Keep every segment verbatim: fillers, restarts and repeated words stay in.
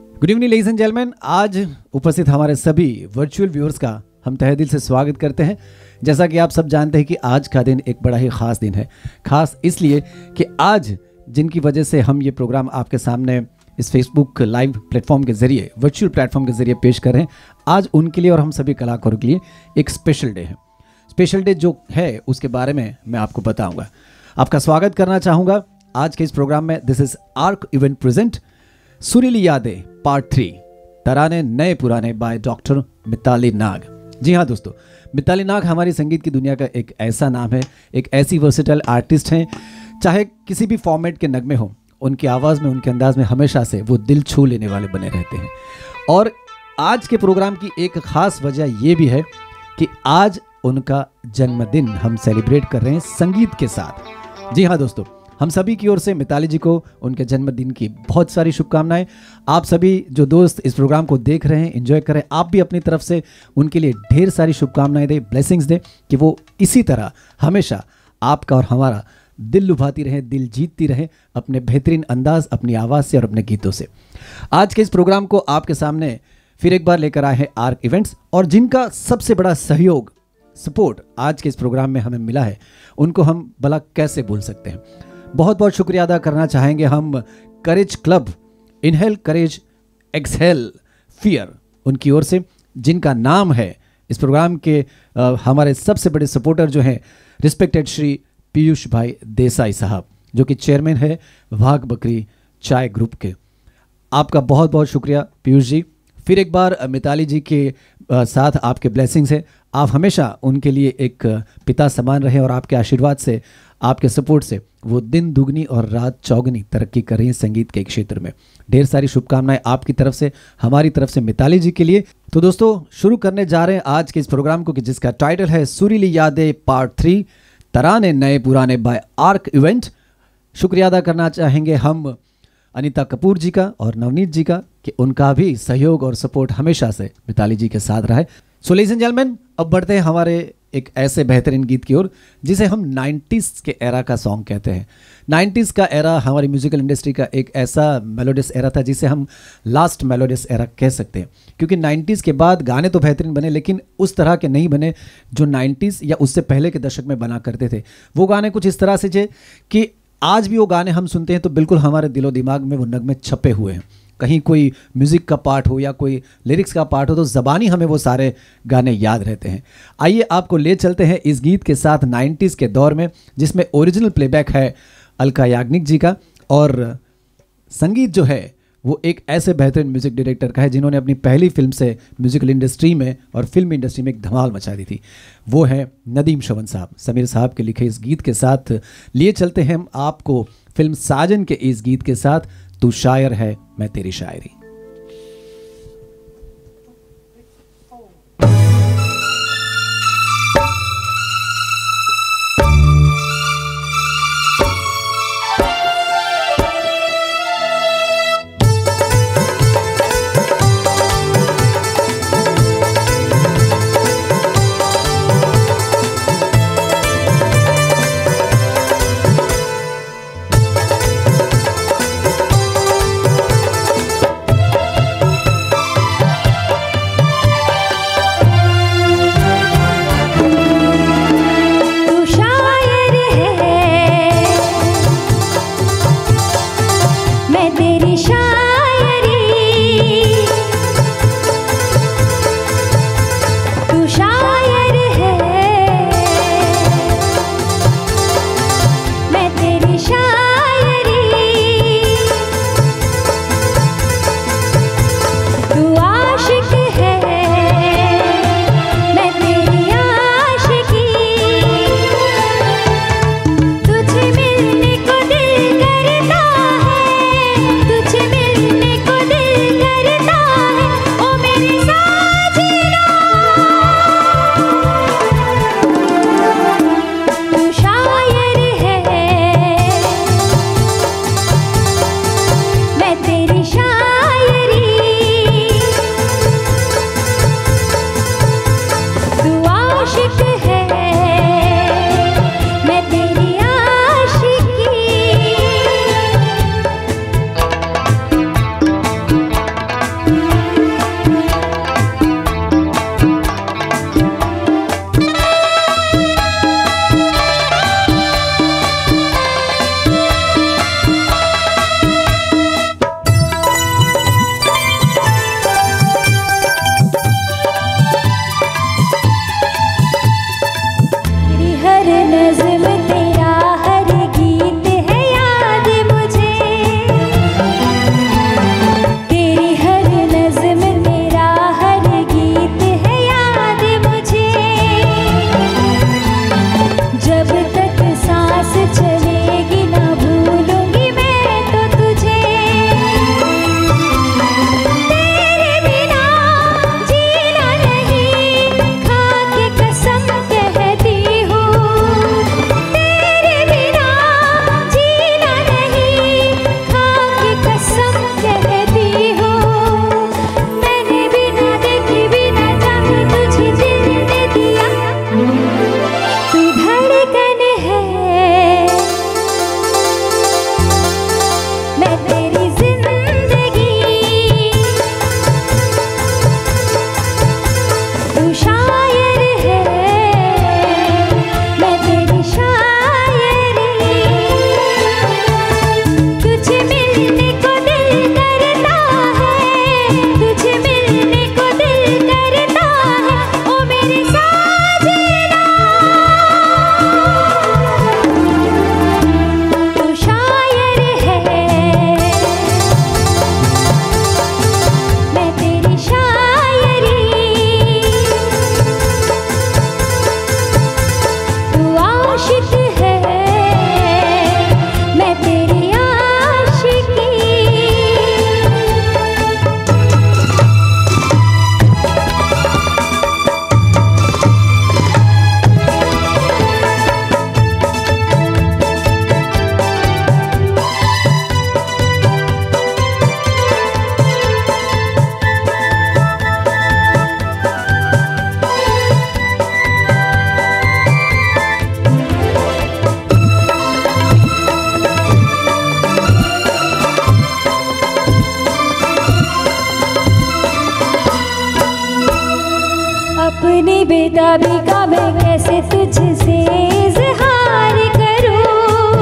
Good evening ladies and gentleman. आज उपस्थित हमारे सभी वर्चुअल व्यूअर्स का हम तहे दिल से स्वागत करते हैं। जैसा कि आप सब जानते हैं कि आज का दिन एक बड़ा ही ख़ास दिन है। ख़ास इसलिए कि आज जिनकी वजह से हम ये प्रोग्राम आपके सामने इस फेसबुक लाइव प्लेटफॉर्म के ज़रिए, वर्चुअल प्लेटफॉर्म के ज़रिए पेश कर रहे हैं, आज उनके लिए और हम सभी कलाकारों के लिए एक स्पेशल डे है। स्पेशल डे जो है उसके बारे में मैं आपको बताऊँगा। आपका स्वागत करना चाहूँगा आज के इस प्रोग्राम में। This is Ark event present सुरीली यादें पार्ट थ्री, तराने नए पुराने बाय डॉक्टर मिताली नाग। जी हाँ दोस्तों, मिताली नाग हमारी संगीत की दुनिया का एक ऐसा नाम है, एक ऐसी वर्सेटाइल आर्टिस्ट हैं। चाहे किसी भी फॉर्मेट के नगमे हों, उनकी आवाज़ में, उनके अंदाज में हमेशा से वो दिल छू लेने वाले बने रहते हैं। और आज के प्रोग्राम की एक ख़ास वजह ये भी है कि आज उनका जन्मदिन हम सेलिब्रेट कर रहे हैं संगीत के साथ। जी हाँ दोस्तों, हम सभी की ओर से मिताली जी को उनके जन्मदिन की बहुत सारी शुभकामनाएं। आप सभी जो दोस्त इस प्रोग्राम को देख रहे हैं, एंजॉय करें, आप भी अपनी तरफ से उनके लिए ढेर सारी शुभकामनाएं दें, ब्लेसिंग्स दें कि वो इसी तरह हमेशा आपका और हमारा दिल लुभाती रहे, दिल जीतती रहे अपने बेहतरीन अंदाज, अपनी आवाज़ से और अपने गीतों से। आज के इस प्रोग्राम को आपके सामने फिर एक बार लेकर आए हैं आर्क इवेंट्स, और जिनका सबसे बड़ा सहयोग, सपोर्ट आज के इस प्रोग्राम में हमें मिला है, उनको हम भला कैसे भूल सकते हैं। बहुत बहुत शुक्रिया अदा करना चाहेंगे हम courage club, inhale courage exhale fear, उनकी ओर से, जिनका नाम है इस प्रोग्राम के आ, हमारे सबसे बड़े सपोर्टर जो हैं रिस्पेक्टेड श्री पीयूष भाई देसाई साहब, जो कि चेयरमैन है वाघ बकरी चाय ग्रुप के। आपका बहुत बहुत शुक्रिया पीयूष जी। फिर एक बार मिताली जी के आ, साथ आपके ब्लेसिंग्स हैं। आप हमेशा उनके लिए एक पिता समान रहे और आपके आशीर्वाद से, आपके सपोर्ट से वो दिन दुगनी और रात चौगनी तरक्की कर रही हैं संगीत के क्षेत्र में। ढेर सारी शुभकामनाएं आपकी तरफ से, हमारी तरफ से मिताली जी के लिए। तो दोस्तों, शुरू करने जा रहे हैं आज के इस प्रोग्राम को, कि जिसका टाइटल है सुरीली यादें पार्ट थ्री, तराने नए पुराने बाय आर्क इवेंट। शुक्रिया अदा करना चाहेंगे हम अनीता कपूर जी का और नवनीत जी का, कि उनका भी सहयोग और सपोर्ट हमेशा से मिताली जी के साथ रहा है। सो लेडीज एंड जेंटलमैन, अब बढ़ते हैं हमारे एक ऐसे बेहतरीन गीत की ओर जिसे हम नाइन्टीज़ के एरा का सॉन्ग कहते हैं। नाइन्टीज़ का एरा हमारी म्यूजिकल इंडस्ट्री का एक ऐसा मेलोडियस एरा था जिसे हम लास्ट मेलोडियस एरा कह सकते हैं, क्योंकि नाइन्टीज़ के बाद गाने तो बेहतरीन बने, लेकिन उस तरह के नहीं बने जो नाइन्टीज़ या उससे पहले के दशक में बना करते थे। वो गाने कुछ इस तरह से थे कि आज भी वो गाने हम सुनते हैं तो बिल्कुल हमारे दिलो दिमाग में वो नगमे छपे हुए हैं। कहीं कोई म्यूज़िक का पार्ट हो या कोई लिरिक्स का पार्ट हो तो ज़बानी हमें वो सारे गाने याद रहते हैं। आइए आपको ले चलते हैं इस गीत के साथ नाइन्टीज़ के दौर में, जिसमें ओरिजिनल प्लेबैक है अलका याग्निक जी का, और संगीत जो है वो एक ऐसे बेहतरीन म्यूज़िक डायरेक्टर का है जिन्होंने अपनी पहली फिल्म से म्यूज़िकल इंडस्ट्री में और फिल्म इंडस्ट्री में एक धमाल मचा दी थी। वो है नदीम श्रवण साहब। समीर साहब के लिखे इस गीत के साथ लिए चलते हैं हम आपको फिल्म साजन के इस गीत के साथ, तू शायर है मैं तेरी शायरी। अपनी बेताबी का मैं कैसे तुझसे इज़हार करूं,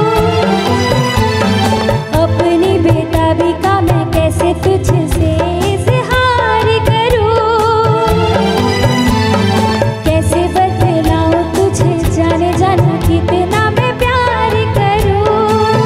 अपनी बेताबी का मैं कैसे तुझसे इज़हार करूं, कैसे बतलाऊं तुझे जाने जाना कितना मैं प्यार करूं।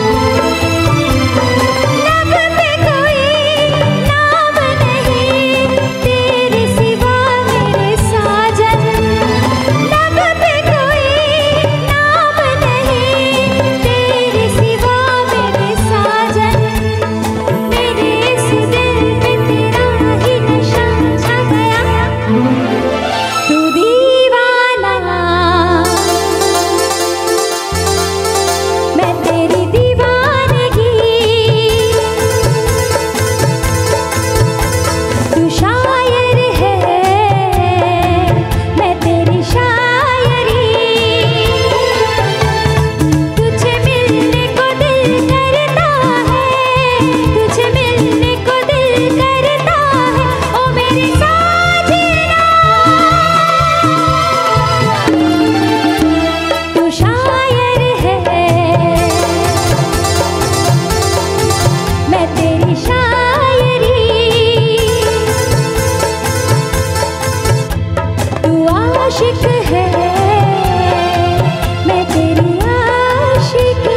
लब पे कोई नाम नहीं तेरे सिवा मेरे साजन, लब पे कोई नाम नहीं तेरे सिवा मेरे साजन, मेरे इस दिल पे तेरा ही नशा छा गया, तू दीवाना मैं तेरी दीवानगी, तू शायर है मैं तेरी शायरी, तुझे मिलने को दिल करता है, तुझे मिलने को दिल करता है, ओ मेरे साजना, तू शायर है मैं तेरी शायरी, तू आशिक है मैं तेरी आशिकी।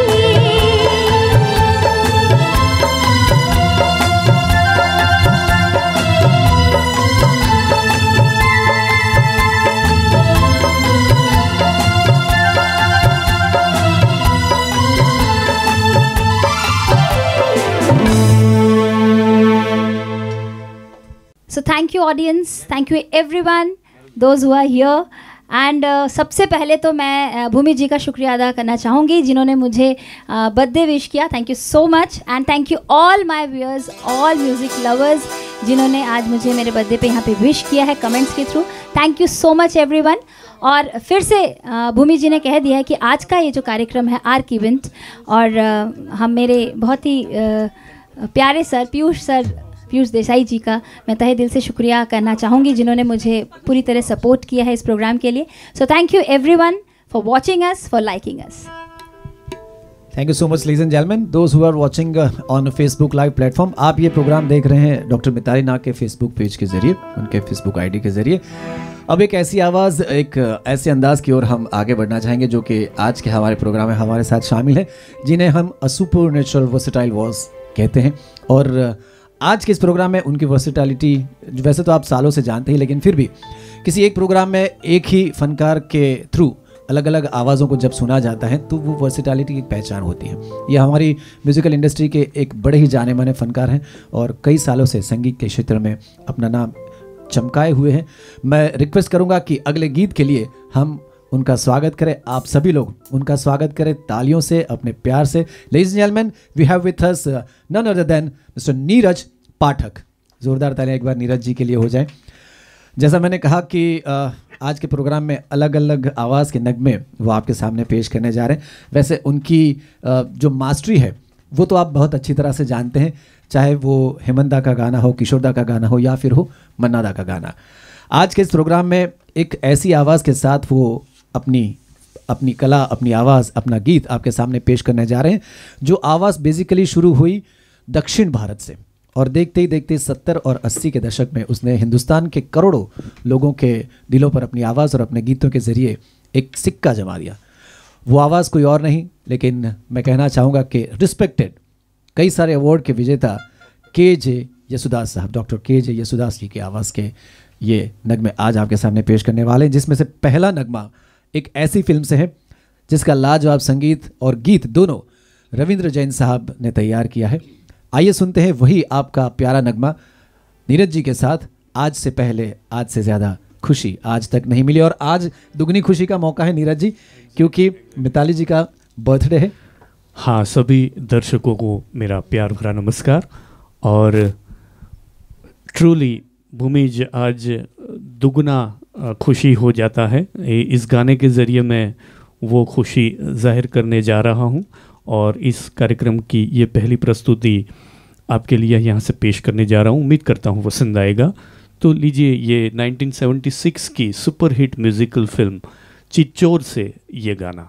So thank you audience, thank you everyone, those who are here and uh, सबसे पहले तो मैं uh, भूमि जी का शुक्रिया अदा करना चाहूँगी जिन्होंने मुझे बर्थडे विश किया। Thank you so much and thank you all my viewers, all music lovers जिन्होंने आज मुझे मेरे बर्थडे पे यहाँ पे विश किया है कमेंट्स के through. Thank you so much everyone. और फिर से uh, भूमि जी ने कह दिया है कि आज का ये जो कार्यक्रम है आर्क इवेंट, और uh, हम मेरे बहुत ही uh, प्यारे सर पीयूष सर पीयूष देसाई जी का मैं तहे दिल से शुक्रिया करना चाहूँगी जिन्होंने मुझे पूरी तरह सपोर्ट किया है इस प्रोग्राम के लिए। So thank you everyone for watching us, for liking us. Thank you so much ladies and gentleman, those who are watching on Facebook live platform. आप ये प्रोग्राम देख रहे हैं डॉक्टर मिताली नाग के फेसबुक पेज के जरिए, उनके फेसबुक आईडी के जरिए। अब एक ऐसी आवाज़, एक ऐसे अंदाज की ओर हम आगे बढ़ना चाहेंगे जो कि आज के हमारे प्रोग्राम में हमारे साथ शामिल हैं, जिन्हें हम a super natural versatile voice कहते हैं। और आज के इस प्रोग्राम में उनकी वर्सेटैलिटी वैसे तो आप सालों से जानते हैं, लेकिन फिर भी किसी एक प्रोग्राम में एक ही फनकार के थ्रू अलग अलग आवाज़ों को जब सुना जाता है तो वो वर्सेटैलिटी की पहचान होती है। ये हमारी म्यूज़िकल इंडस्ट्री के एक बड़े ही जाने माने फनकार हैं और कई सालों से संगीत के क्षेत्र में अपना नाम चमकाए हुए हैं। मैं रिक्वेस्ट करूँगा कि अगले गीत के लिए हम उनका स्वागत करें, आप सभी लोग उनका स्वागत करें तालियों से, अपने प्यार से। Ladies and gentleman, we have with us none other than mister Neeraj Pathak. जोरदार तालियां एक बार नीरज जी के लिए हो जाए। जैसा मैंने कहा कि आ, आज के प्रोग्राम में अलग अलग आवाज़ के नगमे वो आपके सामने पेश करने जा रहे हैं। वैसे उनकी आ, जो मास्टरी है वो तो आप बहुत अच्छी तरह से जानते हैं, चाहे वो हेमंत दा का गाना हो, किशोर दा का गाना हो या फिर हो मन्ना दा का गाना। आज के इस प्रोग्राम में एक ऐसी आवाज़ के साथ वो अपनी अपनी कला, अपनी आवाज़, अपना गीत आपके सामने पेश करने जा रहे हैं, जो आवाज़ बेसिकली शुरू हुई दक्षिण भारत से और देखते ही देखते सत्तर और अस्सी के दशक में उसने हिंदुस्तान के करोड़ों लोगों के दिलों पर अपनी आवाज़ और अपने गीतों के ज़रिए एक सिक्का जमा दिया। वो आवाज़ कोई और नहीं, लेकिन मैं कहना चाहूँगा कि रिस्पेक्टेड कई सारे अवार्ड के विजेता के जे यसुदास साहब, डॉक्टर के जे यसुदास जी की आवाज़ के ये नगमे आज आपके सामने पेश करने वाले हैं, जिसमें से पहला नगमा एक ऐसी फिल्म से है जिसका लाजवाब संगीत और गीत दोनों रविंद्र जैन साहब ने तैयार किया है। आइए सुनते हैं वही आपका प्यारा नगमा नीरज जी के साथ। आज से पहले आज से ज़्यादा खुशी आज तक नहीं मिली, और आज दुगनी खुशी का मौका है नीरज जी, क्योंकि मिताली जी का बर्थडे है। हाँ, सभी दर्शकों को मेरा प्यार भरा नमस्कार। और ट्रूली भूमिज आज दुगना खुशी हो जाता है। इस गाने के ज़रिए मैं वो खुशी जाहिर करने जा रहा हूँ और इस कार्यक्रम की ये पहली प्रस्तुति आपके लिए यहाँ से पेश करने जा रहा हूँ। उम्मीद करता हूँ पसंद आएगा। तो लीजिए ये नाइनटीन सेवेंटी सिक्स की सुपरहिट म्यूजिकल फिल्म चिच्चोर से ये गाना।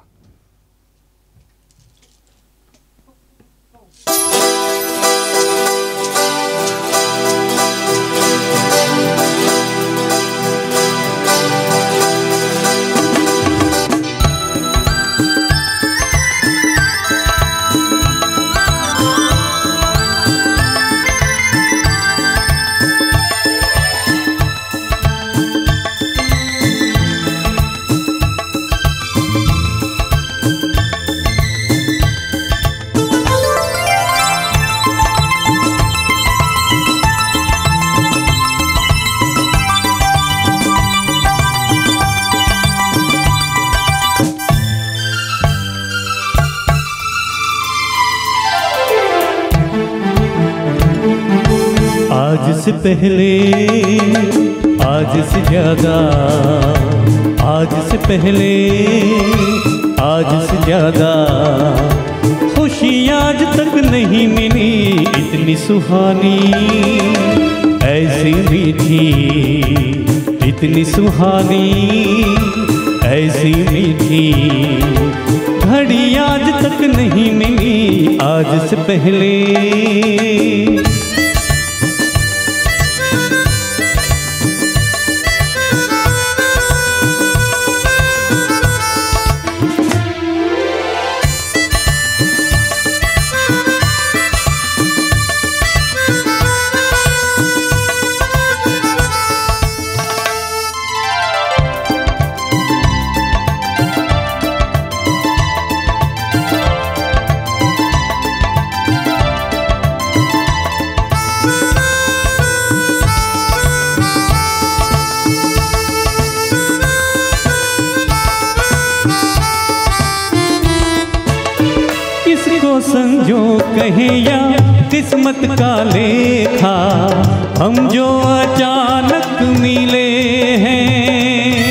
आज से पहले, आज से ज्यादा, आज से पहले, आज से ज्यादा खुशी आज तक नहीं मिली इतनी सुहानी, ऐसी मीठी, इतनी सुहानी, ऐसी मीठी घड़ी आज तक नहीं मिली आज से पहले। संजो कहे या किस्मत का लेखा, हम जो अचानक मिले हैं।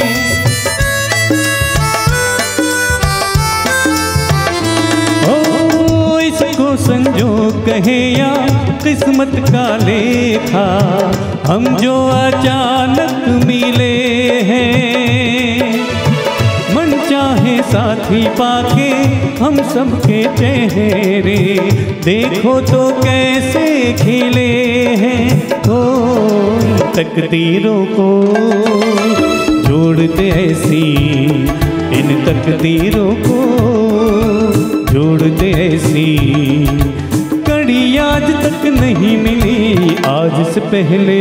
ओ इसको संजो कहे या किस्मत का लेखा, हम जो अचानक मिले हैं। मन चाहे साथी पाके हम सबके चेहरे देखो तो कैसे खिले हैं। ओ तकदीरों को जोड़ते ऐसी, इन तकदीरों को जोड़ते ऐसी कड़ी आज तक नहीं मिली आज से पहले।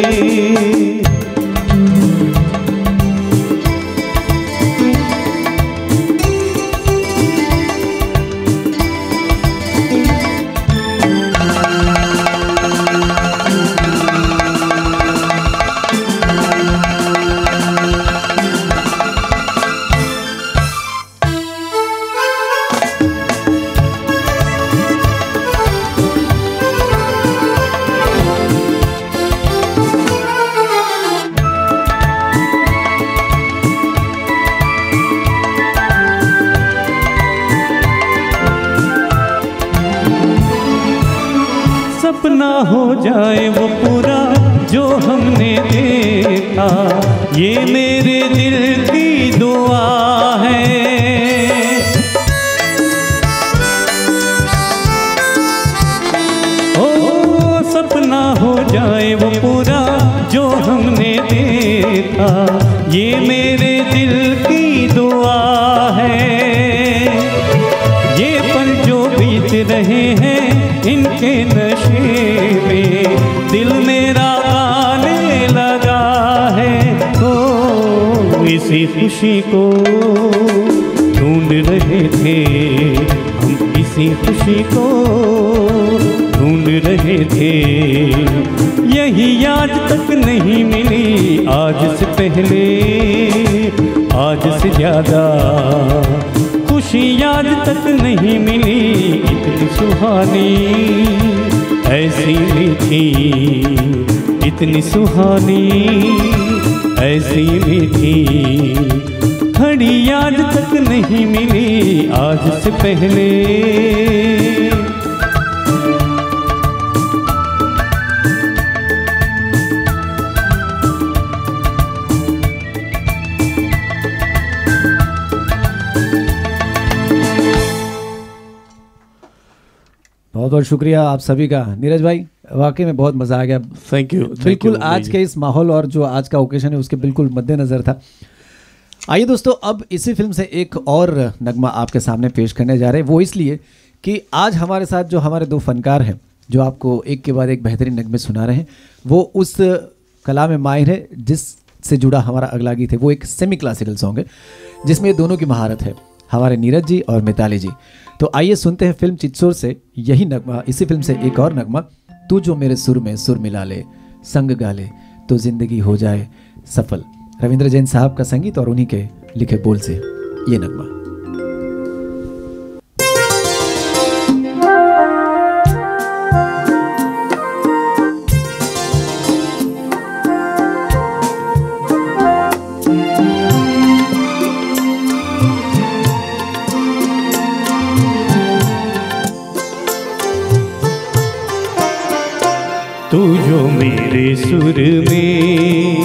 सपना हो जाए वो पूरा जो हमने देखा, ये मेरे दिल की दुआ है। ओ सपना हो जाए वो पूरा जो हमने देखा, ये मेरे दिल की दुआ है। ये पल जो बीत रहे हैं इनके नशे में दिल मेरा गाने लगा है। तो इसी खुशी को ढूंढ रहे थे हम, इसी खुशी को ढूंढ रहे थे। यही आज तक नहीं मिली आज से पहले, आज से ज्यादा खुशी आज तक नहीं मिली इतनी सुहानी, ऐसी मीठी, इतनी सुहानी, ऐसी मीठी घड़ी आज तक नहीं मिली आज से पहले। बहुत बहुत शुक्रिया आप सभी का। नीरज भाई वाकई में बहुत मज़ा आ गया। Thank you. बिल्कुल आज के इस माहौल और जो आज का ओकेजन है उसके बिल्कुल मद्देनज़र था। आइए दोस्तों, अब इसी फिल्म से एक और नगमा आपके सामने पेश करने जा रहे हैं। वो इसलिए कि आज हमारे साथ जो हमारे दो फनकार हैं जो आपको एक के बाद एक बेहतरीन नगमे सुना रहे हैं, वो उस कला में माहिर है जिससे जुड़ा हमारा अगला गीत है। वो एक सेमी क्लासिकल सॉन्ग है जिसमें दोनों की महारत है, हमारे नीरज जी और मिताली जी। तो आइए सुनते हैं फिल्म चित्सौर से यही नगमा, इसी फिल्म से एक और नगमा, तू जो मेरे सुर में सुर मिला ले, संग गा ले तो जिंदगी हो जाए सफल। रविंद्र जैन साहब का संगीत और उन्हीं के लिखे बोल से ये नगमा। तू जो मेरे सुर में,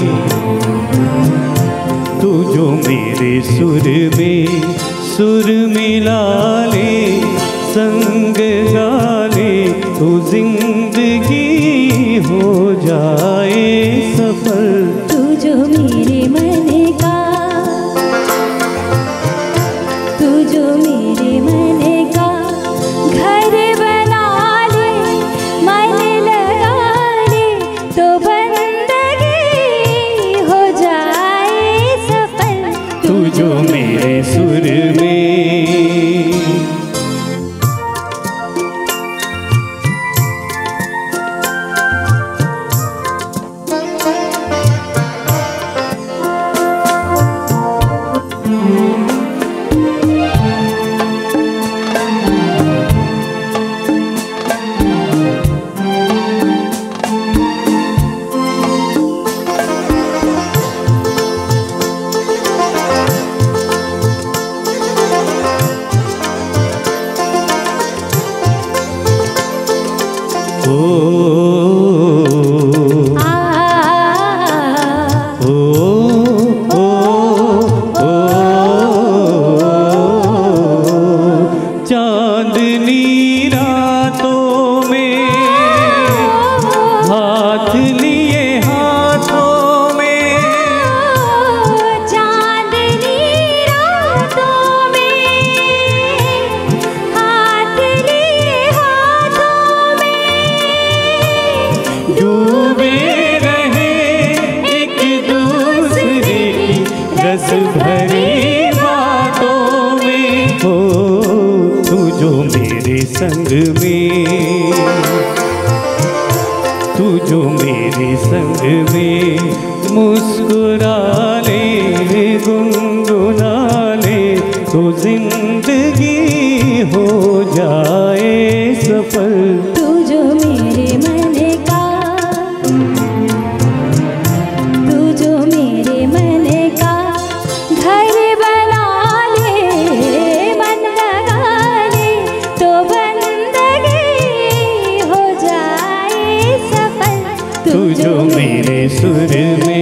तू जो मेरे सुर में सुर मिला ले, संग गा ले तो जिंदगी हो जाए सफल। तू जो मेरे मन का, तू जो मेरे मन का घर बना ले, मन लगा ले तो बंदगी हो जाए सफल। तू जो मेरे सुर में, संग में, तू जो मेरे संग में मुस्कुरा ले, गुनगुना ले तो जिंदगी हो जाए सफल। तू जो मेरे मन का, तू जो मेरे मन का घर बना ले, मन लगा ले तो बंदगी हो जाए सफल। तू जो मेरे सुर में,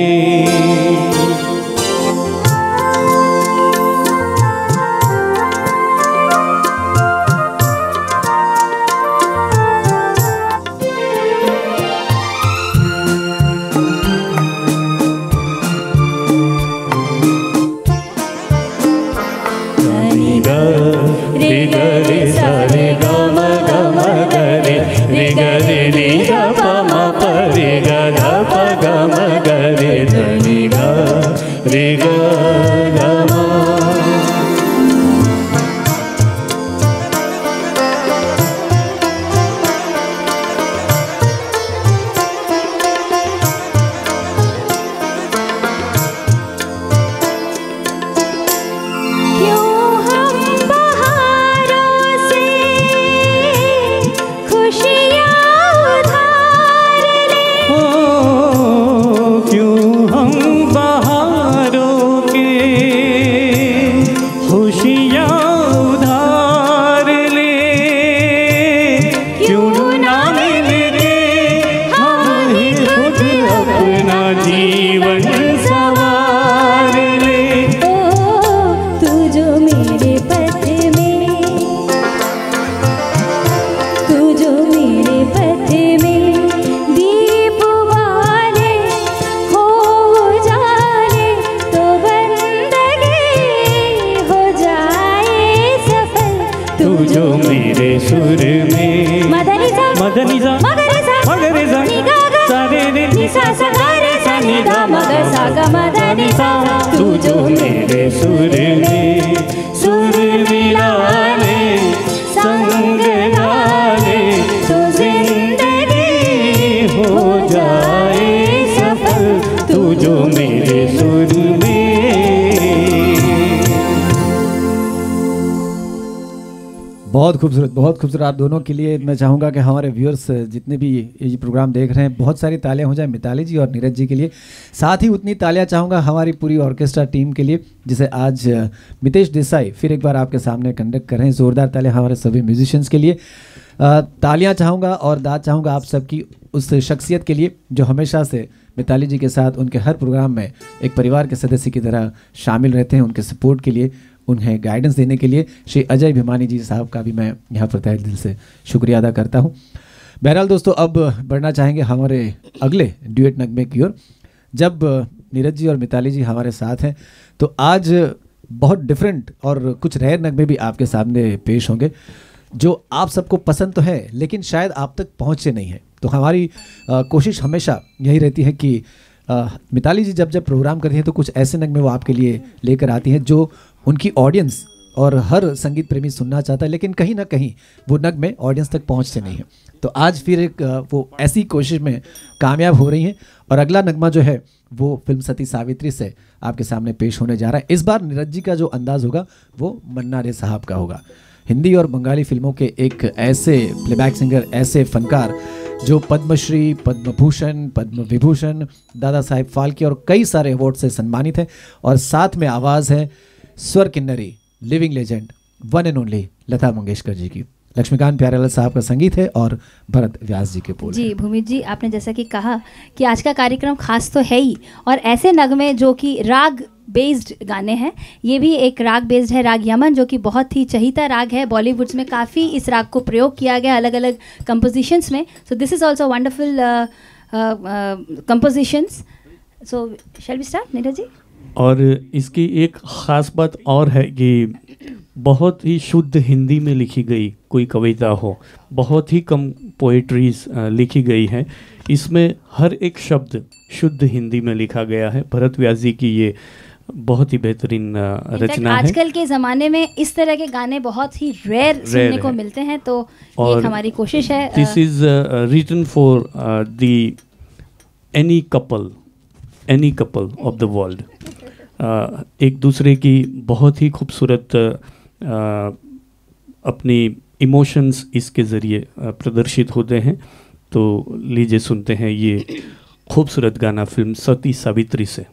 तू जो मेरे सुर में मदनी सा मदनी सा मगरे सा मगरे सा नि गा गा सारे रे नि सा सा गा रे सा नि गा मगर सा गा मदनी सा तू जो मेरे सुर में सुर मिलाने संग गाने तो जिंदगी हो जाए सफल तू जो मेरे सुर में। बहुत खूबसूरत, बहुत खूबसूरत। आप दोनों के लिए मैं चाहूँगा कि हमारे व्यूअर्स जितने भी ये प्रोग्राम देख रहे हैं बहुत सारी तालियां हो जाए मिताली जी और नीरज जी के लिए। साथ ही उतनी तालियां चाहूँगा हमारी पूरी ऑर्केस्ट्रा टीम के लिए जिसे आज मितेश देसाई फिर एक बार आपके सामने कंडक्ट कर रहे हैं। ज़ोरदार तालियां हमारे सभी म्यूजिशियंस के लिए। तालियां चाहूँगा और दाद चाहूँगा आप सबकी उस शख्सियत के लिए जो हमेशा से मिताली जी के साथ उनके हर प्रोग्राम में एक परिवार के सदस्य की तरह शामिल रहते हैं। उनके सपोर्ट के लिए, उन्हें गाइडेंस देने के लिए श्री अजय भिमानी जी साहब का भी मैं यहाँ पर तहे दिल से शुक्रिया अदा करता हूँ। बहरहाल दोस्तों, अब बढ़ना चाहेंगे हमारे अगले ड्यूएट नगमे की ओर। जब नीरज जी और मिताली जी हमारे साथ हैं तो आज बहुत डिफरेंट और कुछ रेयर नगमे भी आपके सामने पेश होंगे जो आप सबको पसंद तो है लेकिन शायद आप तक पहुँचे नहीं है। तो हमारी आ, कोशिश हमेशा यही रहती है कि आ, मिताली जी जब जब प्रोग्राम करती हैं तो कुछ ऐसे नगमे वो आपके लिए लेकर आती हैं जो उनकी ऑडियंस और हर संगीत प्रेमी सुनना चाहता है लेकिन कहीं ना कहीं वो नगमे ऑडियंस तक पहुंचते नहीं हैं। तो आज फिर एक वो ऐसी कोशिश में कामयाब हो रही हैं और अगला नगमा जो है वो फिल्म सती सावित्री से आपके सामने पेश होने जा रहा है। इस बार नीरज जी का जो अंदाज़ होगा वो मन्ना रे साहब का होगा। हिंदी और बंगाली फिल्मों के एक ऐसे प्लेबैक सिंगर, ऐसे फनकार जो पद्मश्री, पद्म भूषण, पद्म विभूषण, दादा साहेब फाल्के और कई सारे अवार्ड से सम्मानित हैं। और साथ में आवाज़ है स्वर किन्नरी, living legend, one and only Lata Mangeshkar ji की। लक्ष्मीकांत प्यारेलाल साहब का संगीत है और भरत व्यास जी के बोल। जी भूमि जी, आपने जैसा कि कहा कि आज का कार्यक्रम खास तो है ही, और ऐसे नगमे जो कि राग बेस्ड गाने हैं, ये भी एक राग बेस्ड है, राग यमन, जो कि बहुत ही चहीता राग है। बॉलीवुड्स में काफ़ी इस राग को प्रयोग किया गया अलग अलग कंपोजिशंस में। So this is also wonderful compositions. So shall we start Neeraj ji? और इसकी एक ख़ास बात और है कि बहुत ही शुद्ध हिंदी में लिखी गई कोई कविता हो, बहुत ही कम पोएट्रीज लिखी गई है, इसमें हर एक शब्द शुद्ध हिंदी में लिखा गया है। भरत व्यास जी की ये बहुत ही बेहतरीन रचना है। आजकल के ज़माने में इस तरह के गाने बहुत ही रेयर सुनने को मिलते हैं, तो ये हमारी कोशिश है। This is written for the any couple any couple of the world. एक दूसरे की बहुत ही खूबसूरत अपनी इमोशंस इसके ज़रिए प्रदर्शित होते हैं। तो लीजिए सुनते हैं ये खूबसूरत गाना फिल्म सती सावित्री से।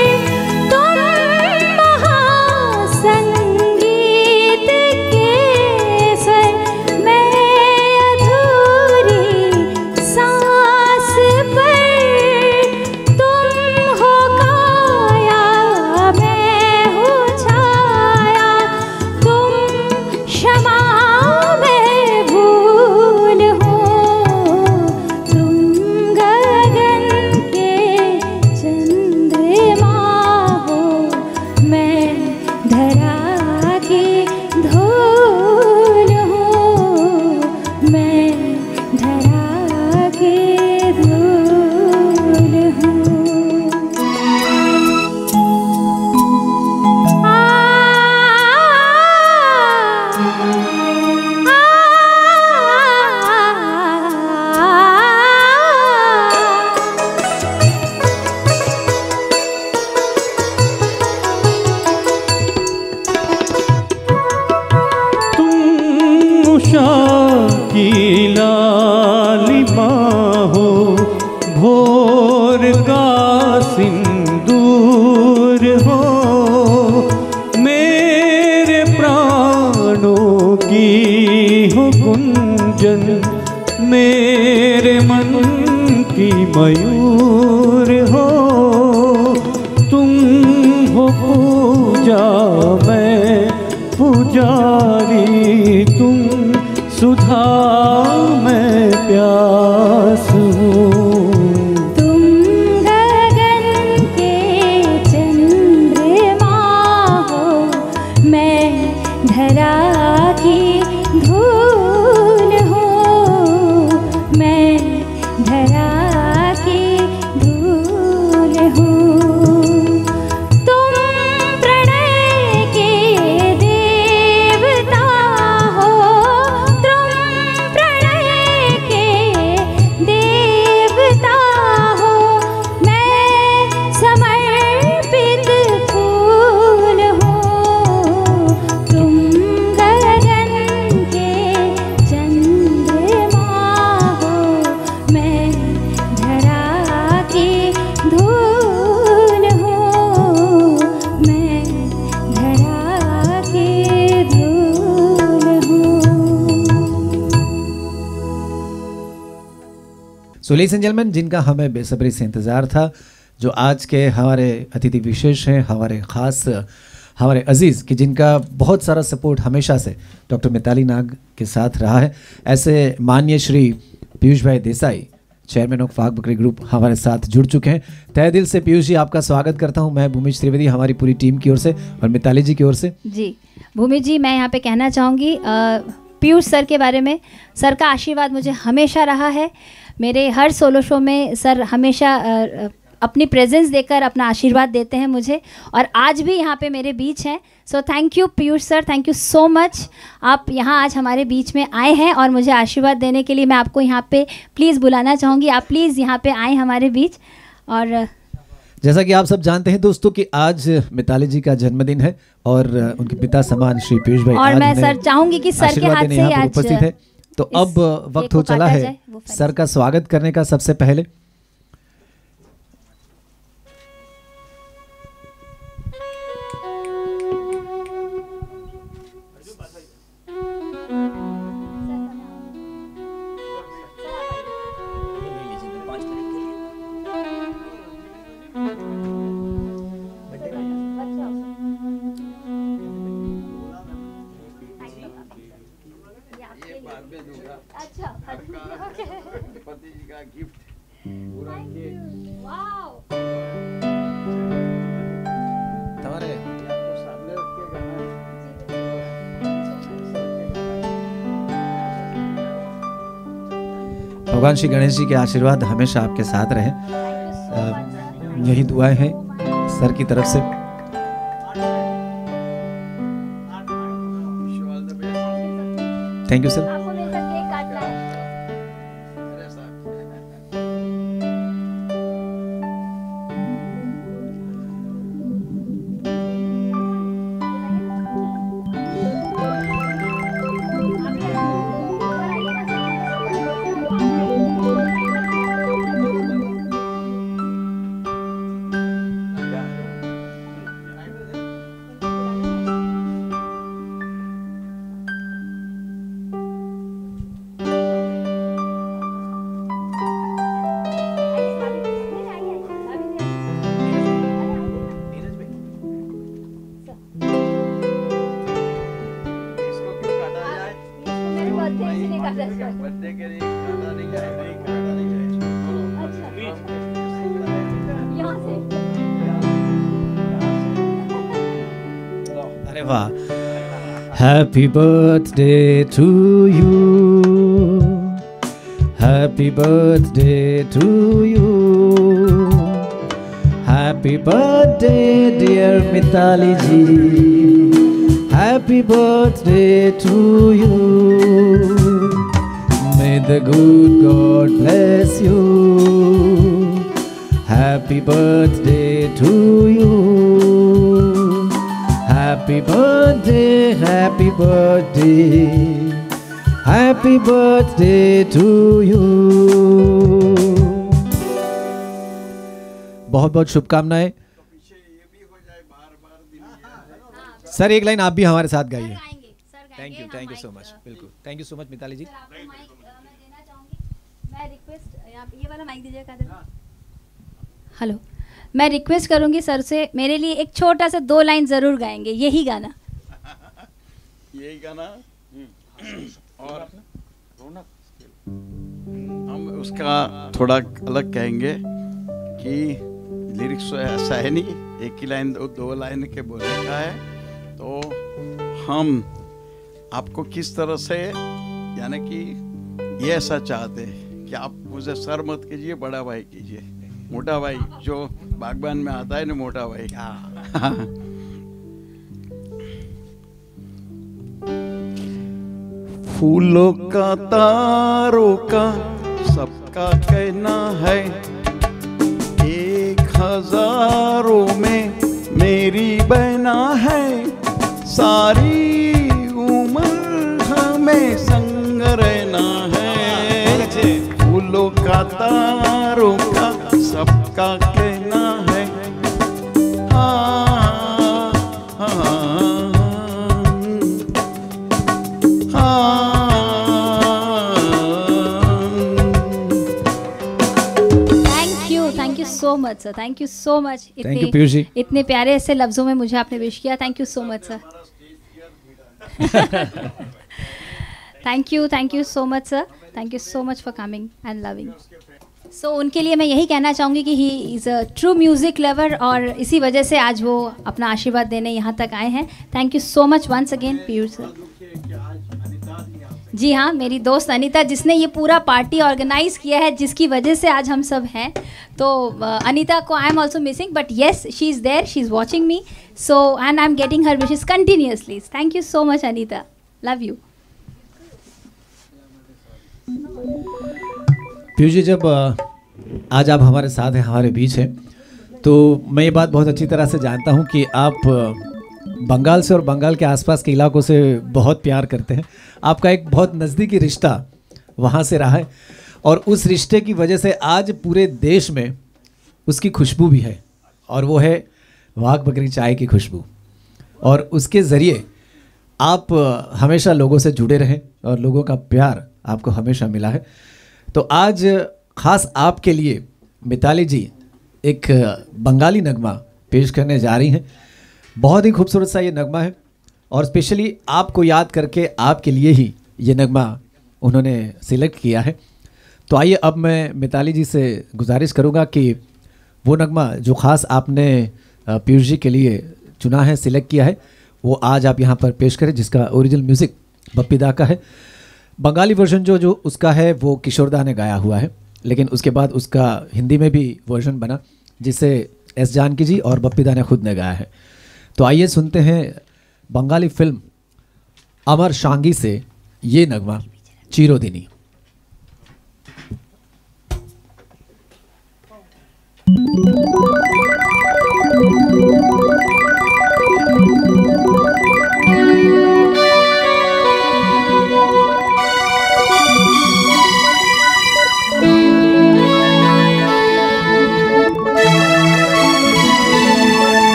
संगीत के भोर का सिंदूर हो, मेरे प्राणों की हो गुंजन, मेरे मन की मयूर हो। तुम हो पूजा मैं पुजारी, तुम सुधा मैं प्यास हूँ। तुम गगन के चंद्रमा हो, मैं धरा की धूल हूँ, मैं धरा की धूल हूँ। तुम प्रणय के देवता हो, तुम प्रणय के देवता हो, मैं समर्पित फूल हूँ। तुम गगन के चंद्रमा हो, मैं धरा की धूल हूँ, मैं धरा की धूल हूँ। सो लेडीज एंड जेंटलमैन, जिनका हमें बेसब्री से इंतज़ार था, जो आज के हमारे अतिथि विशेष हैं, हमारे ख़ास हमारे अजीज़, कि जिनका बहुत सारा सपोर्ट हमेशा से डॉक्टर मिताली नाग के साथ रहा है, ऐसे माननीय श्री पीयूष भाई देसाई, चेयरमैन ऑफ फाग बकरी ग्रुप, हमारे साथ जुड़ चुके हैं। तहे दिल से पीयूष जी आपका स्वागत करता हूं मैं भूमिज त्रिवेदी, हमारी पूरी टीम की ओर से और मिताली जी की ओर से। जी भूमि जी, मैं यहाँ पे कहना चाहूँगी पीयूष सर के बारे में। सर का आशीर्वाद मुझे हमेशा रहा है। मेरे हर सोलो शो में सर हमेशा अ, अपनी प्रेजेंस देकर अपना आशीर्वाद देते हैं मुझे, और आज भी यहाँ पे मेरे बीच हैं। So thank you Piyush sir, thank you so much. आप यहाँ आज हमारे बीच में आए हैं और मुझे आशीर्वाद देने के लिए मैं आपको यहाँ पे प्लीज़ बुलाना चाहूँगी। आप प्लीज़ यहाँ पे आए हमारे बीच। और जैसा कि आप सब जानते हैं दोस्तों कि आज मिताली जी का जन्मदिन है और उनके पिता समान श्री पीयूष भाई और आज मैं उन्हें सर चाहूँगी कि सर के आशीर्वाद हाथ देने से यहाँ ही पर आज उपस्थित है। तो इस अब वक्त केक हो को चला काटा है जाए, वो फाइनल। सर का स्वागत करने का। सबसे पहले अच्छा, पति जी का गिफ्ट। वाओ, तुम्हारे भगवान श्री गणेश जी के आशीर्वाद हमेशा आपके साथ रहे, यही दुआएं हैं सर की तरफ से। Thank you sir. आपको मेरे साथ केक काटना है। बर्थडे के लिए खाना नहीं जाए, खाना नहीं जाए। यहाँ से अरे वाह। Happy birthday to you, happy birthday to you, happy birthday dear Mitali ji, happy birthday to you, may the good God bless you, happy birthday to you, happy birthday, happy birthday, happy birthday to you. बहुत बहुत शुभकामनाएं। Sir एक line आप भी हमारे साथ गाइए। Thank you, thank you so much. बिल्कुल, thank you so much Mitali ji. मैं रिक्वेस्ट, ये वाला माइक दीजिए कादर। हेलो, मैं रिक्वेस्ट करूंगी सर से, मेरे लिए एक छोटा सा दो लाइन जरूर गाएंगे, यही गाना। यही गाना और हम उसका थोड़ा अलग कहेंगे कि लिरिक्स ऐसा है नहीं, एक ही लाइन दो, दो लाइन के बोलने का है। तो हम आपको किस तरह से, यानी कि ये ऐसा चाहते हैं कि आप मुझे सर मत कीजिए, बड़ा भाई कीजिए, मोटा भाई जो बागबान में आता है ना, मोटा भाई। फूलों का तारों का सबका कहना है, एक हजारों में मेरी बहना है, सारी उम्र हमें संग रहना है। फूलों का तारों का सबका कहना है, हाँ हाँ thank you, thank you so much sir, thank you so much. Thank you, Piyush ji. इतने प्यारे ऐसे लफ्जों में मुझे आपने विश किया, thank you so much sir. Thank you, thank you so much sir, thank you so much for coming and loving. So उनके लिए मैं यही कहना चाहूँगी कि he is a true music lover, और इसी वजह से आज वो अपना आशीर्वाद देने यहाँ तक आए हैं। Thank you so much once again Piyush sir. जी हाँ, मेरी दोस्त अनीता जिसने ये पूरा पार्टी ऑर्गेनाइज किया है, जिसकी वजह से आज हम सब हैं। तो uh, अनीता को I am also missing, but yes she is there, she is watching me, so and I am getting her wishes continuously. Thank you so much Anita, love you. Piyush ji, जब अ, आज आप हमारे साथ हैं, हमारे बीच हैं, तो मैं ये बात बहुत अच्छी तरह से जानता हूँ कि आप अ, बंगाल से और बंगाल के आसपास के इलाकों से बहुत प्यार करते हैं। आपका एक बहुत नज़दीकी रिश्ता वहाँ से रहा है, और उस रिश्ते की वजह से आज पूरे देश में उसकी खुशबू भी है, और वो है वाघ बकरी चाय की खुशबू। और उसके ज़रिए आप अ, हमेशा लोगों से जुड़े रहें और लोगों का प्यार आपको हमेशा मिला है। तो आज ख़ास आपके लिए मिताली जी एक अ, बंगाली नगमा पेश करने जा रही हैं। बहुत ही खूबसूरत सा ये नगमा है, और स्पेशली आपको याद करके आपके लिए ही ये नगमा उन्होंने सिलेक्ट किया है। तो आइए अब मैं मिताली जी से गुजारिश करूँगा कि वो नगमा जो ख़ास आपने अ, पीयूष जी के लिए चुना है, सिलेक्ट किया है, वो आज आप यहाँ पर पेश करें, जिसका ओरिजिनल म्यूज़िक बप्पी दा का है। बंगाली वर्जन जो जो उसका है वो किशोर दा ने गाया हुआ है, लेकिन उसके बाद उसका हिंदी में भी वर्जन बना, जिसे एस जानकी जी और बप्पी दा ने खुद ने गाया है। तो आइए सुनते हैं बंगाली फिल्म अमर शांगी से ये नगमा चिरोदिनी।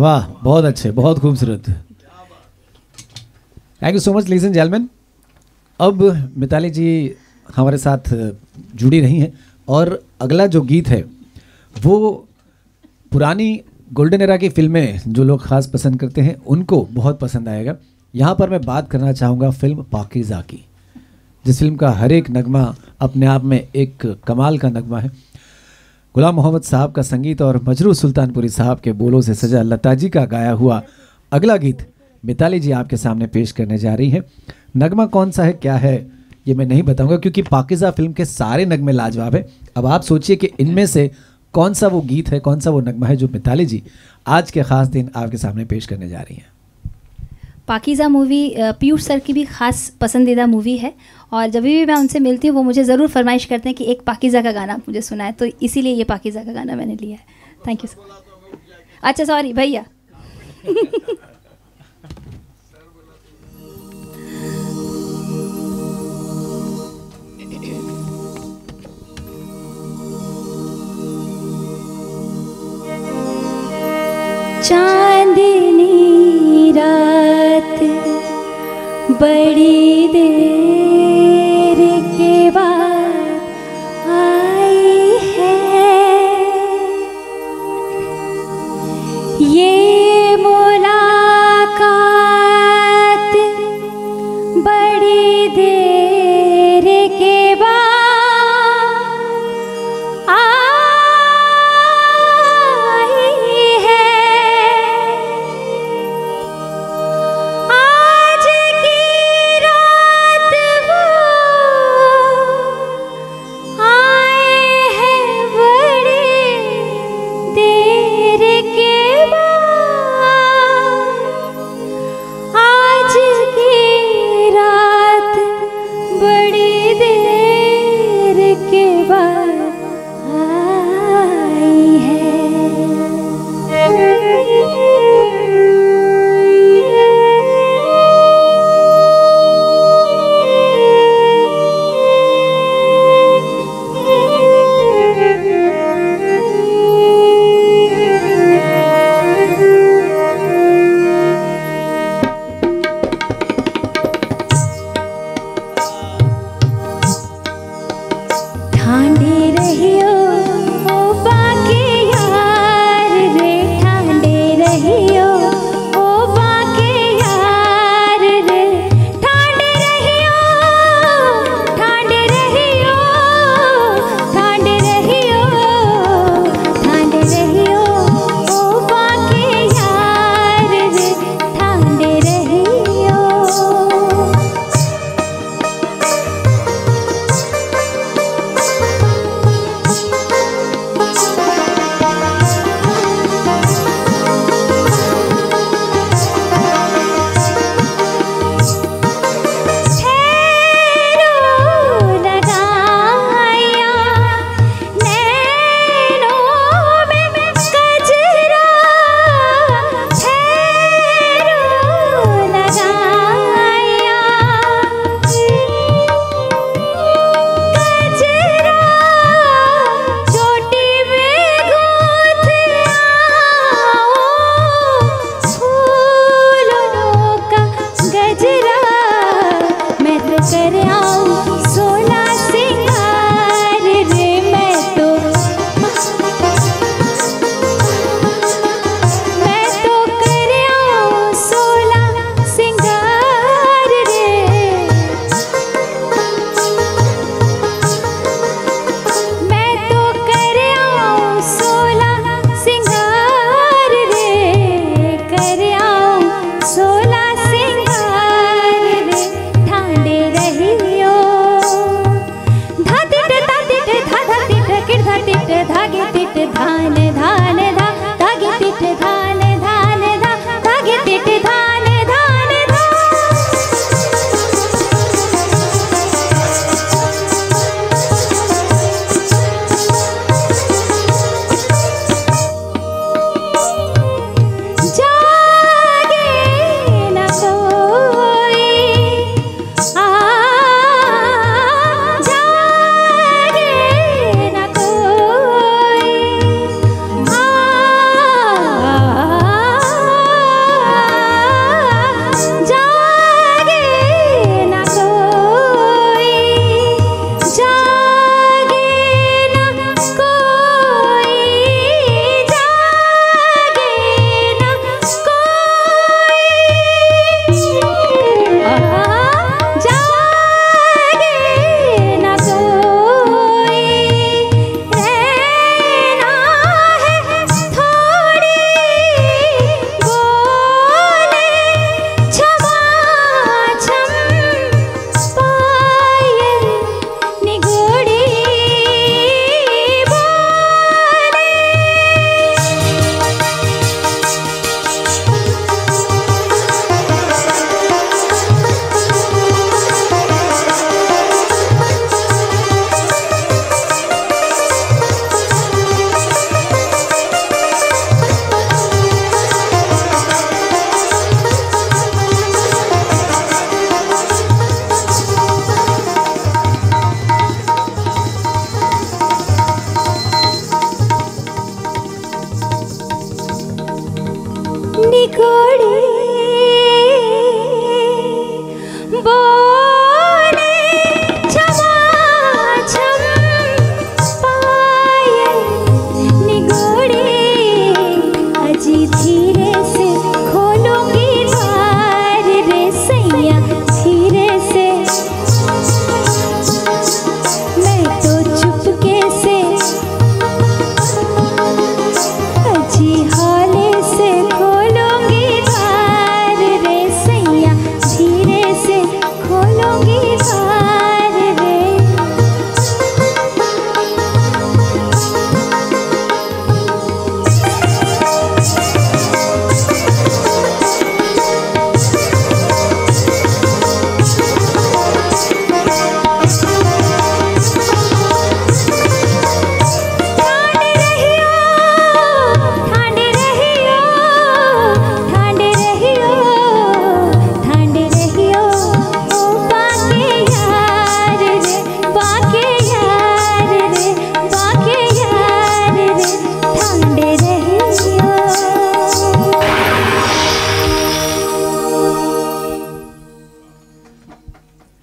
वाह, बहुत अच्छे, बहुत खूबसूरत। Thank you so much ladies and gentleman. अब मिताली जी हमारे साथ जुड़ी रही हैं और अगला जो गीत है वो पुरानी गोल्डन एरा की फिल्में जो लोग खास पसंद करते हैं उनको बहुत पसंद आएगा। यहाँ पर मैं बात करना चाहूँगा फिल्म पाकीज़ा की, जिस फिल्म का हर एक नगमा अपने आप में एक कमाल का नगमा है। गुलाम मोहम्मद साहब का संगीत और मजरू सुल्तानपुरी साहब के बोलों से सजा लता जी का गाया हुआ अगला गीत मिताली जी आपके सामने पेश करने जा रही हैं। नगमा कौन सा है, क्या है, ये मैं नहीं बताऊंगा क्योंकि पाकीज़ा फिल्म के सारे नगमे लाजवाब है। अब आप सोचिए कि इनमें से कौन सा वो गीत है, कौन सा वो नगमा है जो मिताली जी आज के ख़ास दिन आपके सामने पेश करने जा रही हैं। पाकीज़ा मूवी पीयूष सर की भी ख़ास पसंदीदा मूवी है और जब भी मैं उनसे मिलती हूँ वो मुझे ज़रूर फरमाइश करते हैं कि एक पाकीज़ा का गाना मुझे सुना है, तो इसीलिए ये पाकीज़ा का गाना मैंने लिया है। Thank you sir. अच्छा सॉरी भैया। चांदनी रात बड़ी देर के बाद आई है, ये मुलाकात बड़ी देर के बाद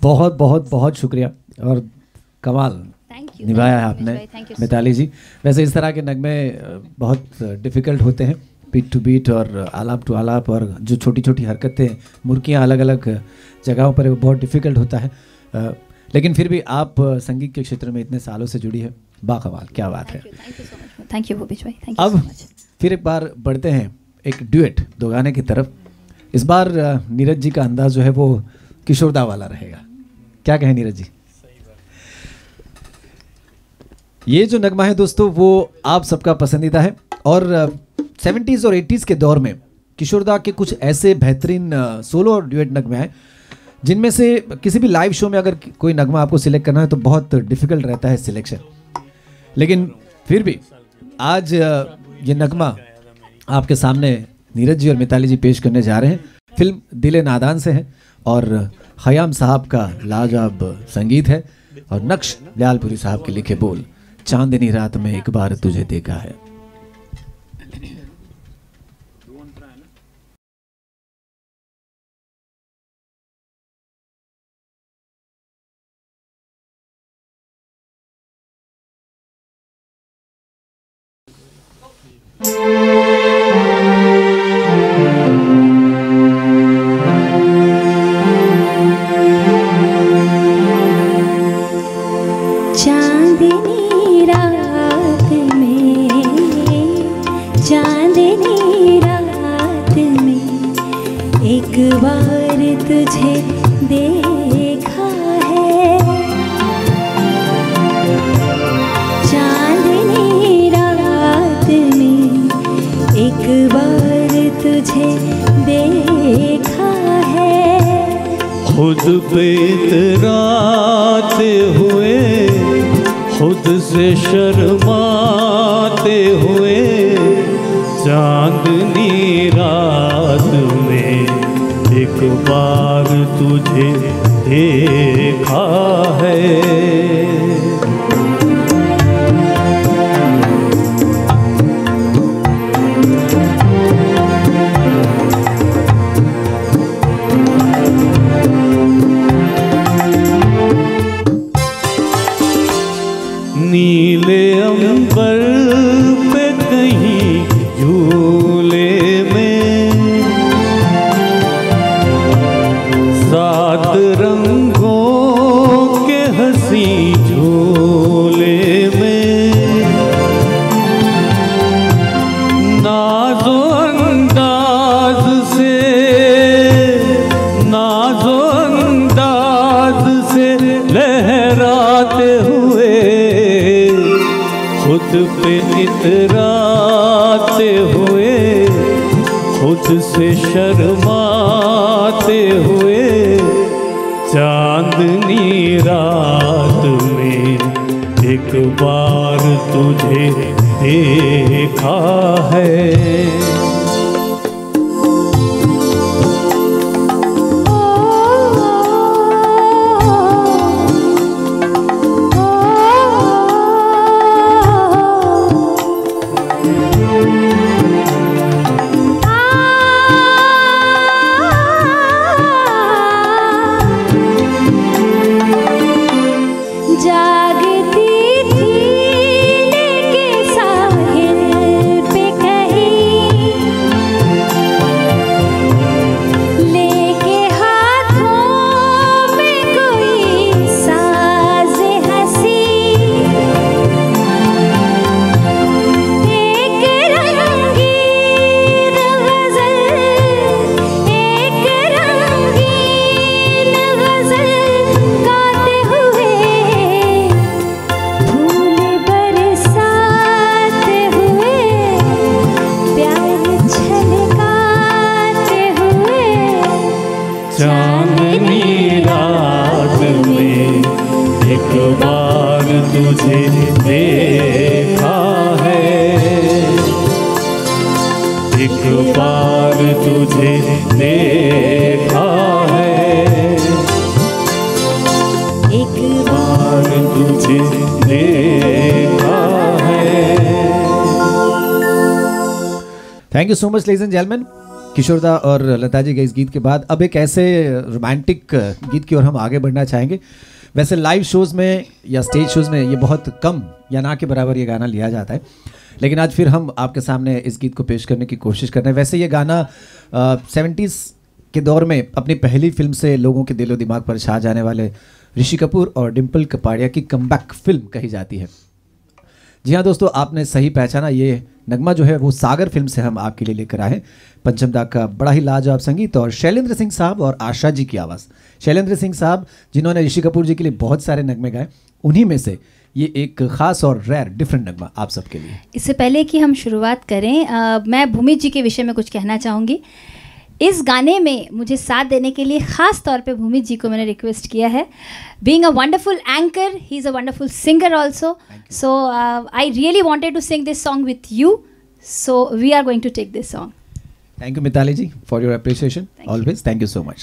बहुत बहुत बहुत शुक्रिया और कमाल थैंक यू निभाया है आपने मिताली जी। वैसे इस तरह के नगमे बहुत डिफ़िकल्ट होते हैं, बीट टू बीट और आलाप टू आलाप, और जो छोटी छोटी हरकतें मुर्कियाँ अलग अलग जगहों पर, वो बहुत डिफ़िकल्ट होता है। लेकिन फिर भी आप संगीत के क्षेत्र में इतने सालों से जुड़ी है, बाकमाल, क्या बात है। थैंक यू भूपेश भाई, थैंक यू अब सो मच। फिर एक बार बढ़ते हैं एक ड्यूएट दो गाने की तरफ। इस बार नीरज जी का अंदाज जो है वो किशोरदा वाला रहेगा, क्या कहें नीरज जी? ये जो नगमा है दोस्तों वो आप सबका पसंदीदा है, और सेवेंटीज़ और एटीज़ के दौर में किशोरदा के कुछ ऐसे बेहतरीन सोलो और ड्यूएट नगमे हैं जिनमें से किसी भी लाइव शो में अगर कोई नगमा आपको सिलेक्ट करना है तो बहुत डिफ़िकल्ट रहता है सिलेक्शन। लेकिन फिर भी आज ये नगमा आपके सामने नीरज जी और मिताली जी पेश करने जा रहे हैं। फिल्म दिल नादान से है और खयाम साहब का लाजवाब संगीत है और नक्श दयालपुरी साहब के लिखे बोल, चांदनी रात में एक बार तुझे देखा है। चांदनी रात में, चांदनी रात में एक बार तुझे देखा है। चांदनी रात में एक बार तुझे देखा है। खुद पे इतराते हुए, खुद से शर्माते हुए, चांदनी रात में एक बार तुझे देखा है। नीले अंबर पे कहीं झूले में, सात रंगों के हंसी झूले में, नाज़ो अंदाज से, नाज़ो अंदाज से लहराते हुए, खुद पे इतराते हुए, खुद से शर्माते हुए, चांदनी रात में एक बार तुझे देखा है। जागती थी लेके साहिल पे कहीं, लेके हाथों में कोई साज हंसी, एक रंगीन गज़ल, एक रंगीन गज़ल गाते हुए, फूल बरसाते हुए, प्यार छलकाते हुए, चांदनी रात में एक बार तुझे देखा है, एक बार तुझे देखा है, एक बार तुझे देखा है। Thank you so much ladies and gentleman. किशोरदा और लता जी के इस गीत के बाद अब एक ऐसे रोमांटिक गीत की ओर हम आगे बढ़ना चाहेंगे। वैसे लाइव शोज़ में या स्टेज शोज़ में ये बहुत कम या ना के बराबर ये गाना लिया जाता है, लेकिन आज फिर हम आपके सामने इस गीत को पेश करने की कोशिश कर रहे हैं। वैसे ये गाना सेवेंटीज़ के दौर में अपनी पहली फिल्म से लोगों के दिलो दिमाग पर छा जाने वाले ऋषि कपूर और डिम्पल कपाड़िया की कमबैक फिल्म कही जाती है। जी हाँ दोस्तों, आपने सही पहचाना, ये नगमा जो है वो सागर फिल्म से हम आपके लिए लेकर आए हैं। पंचम दा का बड़ा ही लाजवाब संगीत और शैलेंद्र सिंह साहब और आशा जी की आवाज़। शैलेंद्र सिंह साहब जिन्होंने ऋषि कपूर जी के लिए बहुत सारे नगमे गाए, उन्हीं में से ये एक ख़ास और रेयर डिफरेंट नगमा आप सबके लिए। इससे पहले कि हम शुरुआत करें, आ, मैं भूमि जी के विषय में कुछ कहना चाहूँगी। इस गाने में मुझे साथ देने के लिए ख़ास तौर पे भूमि जी को मैंने रिक्वेस्ट किया है। Being a wonderful anchor, he is a wonderful singer also, so I really wanted to sing this song with you, so we are going to take this song. Thank you Mitali ji for your appreciation always. Thank you so much.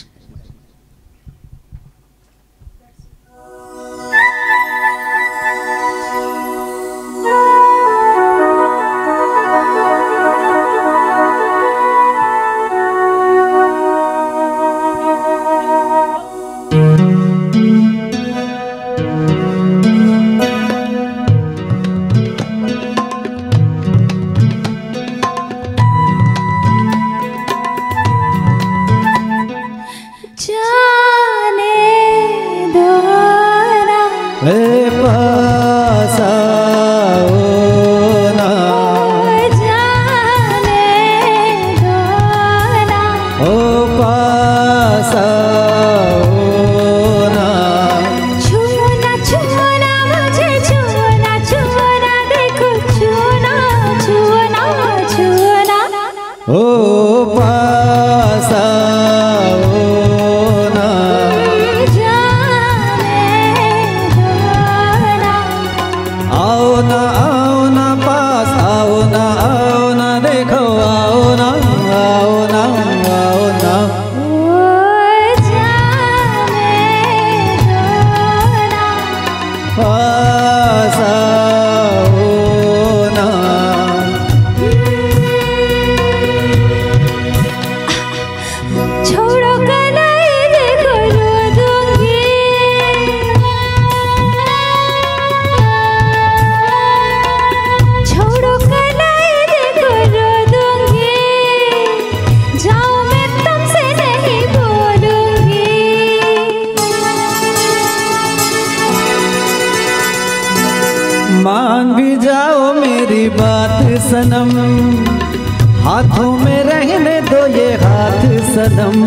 मान भी जाओ मेरी बात सनम, हाथों में रहने दो ये हाथ सनम।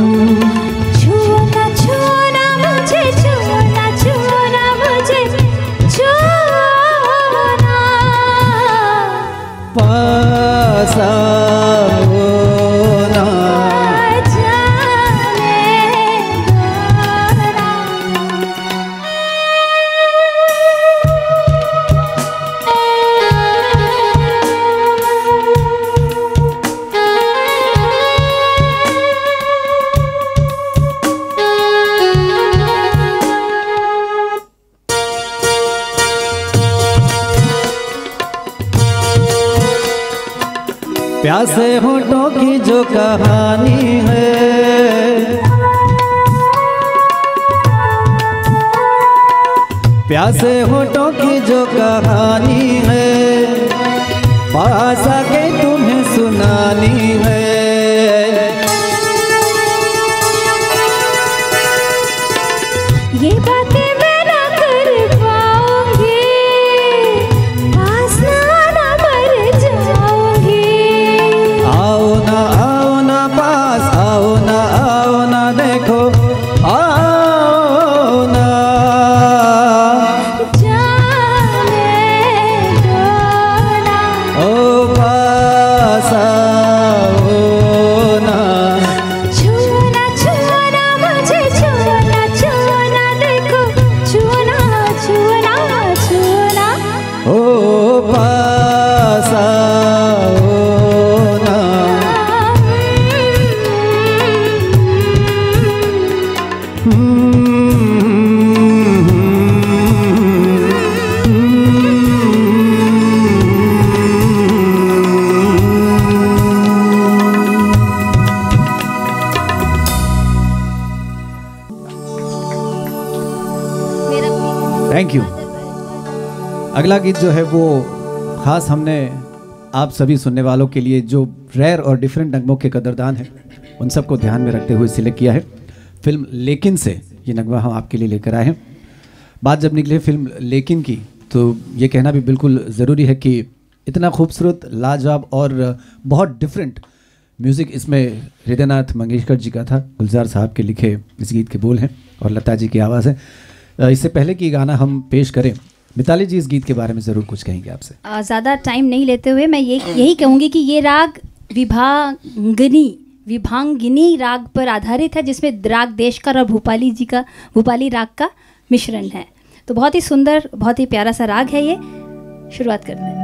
छूना छूना मुझे, छूना छूना मुझे, छूना पास आओ ना, जाने प्यासे होठों की जो कहानी है, प्यासे होठों की जो कहानी है, पास आके तुम्हें सुनानी है। ये बातें मैं ना कर पाऊंगी, पास ना ना मर जाऊंगी। आओ ना आओ ना पास आओ ना आओ ना देखो आओ ना, जाने अगला गीत जो है वो खास हमने आप सभी सुनने वालों के लिए जो रेयर और डिफरेंट नगमों के कदरदान हैं उन सबको ध्यान में रखते हुए सिलेक्ट किया है। फिल्म लेकिन से ये नगमा हम आपके लिए लेकर आए हैं। बात जब निकली फिल्म लेकिन की तो ये कहना भी बिल्कुल ज़रूरी है कि इतना खूबसूरत, लाजवाब और बहुत डिफरेंट म्यूज़िक इसमें हृदयनाथ मंगेशकर जी का था। गुलजार साहब के लिखे इस गीत के बोल हैं और लता जी की आवाज़ है। इससे पहले कि गाना हम पेश करें, मिताली जी इस गीत के बारे में ज़रूर कुछ कहेंगे आपसे। ज़्यादा टाइम नहीं लेते हुए मैं ये यही कहूँगी कि ये राग विभांगिनी विभांगिनी राग पर आधारित है, जिसमें राग देशकर और भूपाली जी का भूपाली राग का मिश्रण है। तो बहुत ही सुंदर, बहुत ही प्यारा सा राग है ये। शुरुआत करते हैं।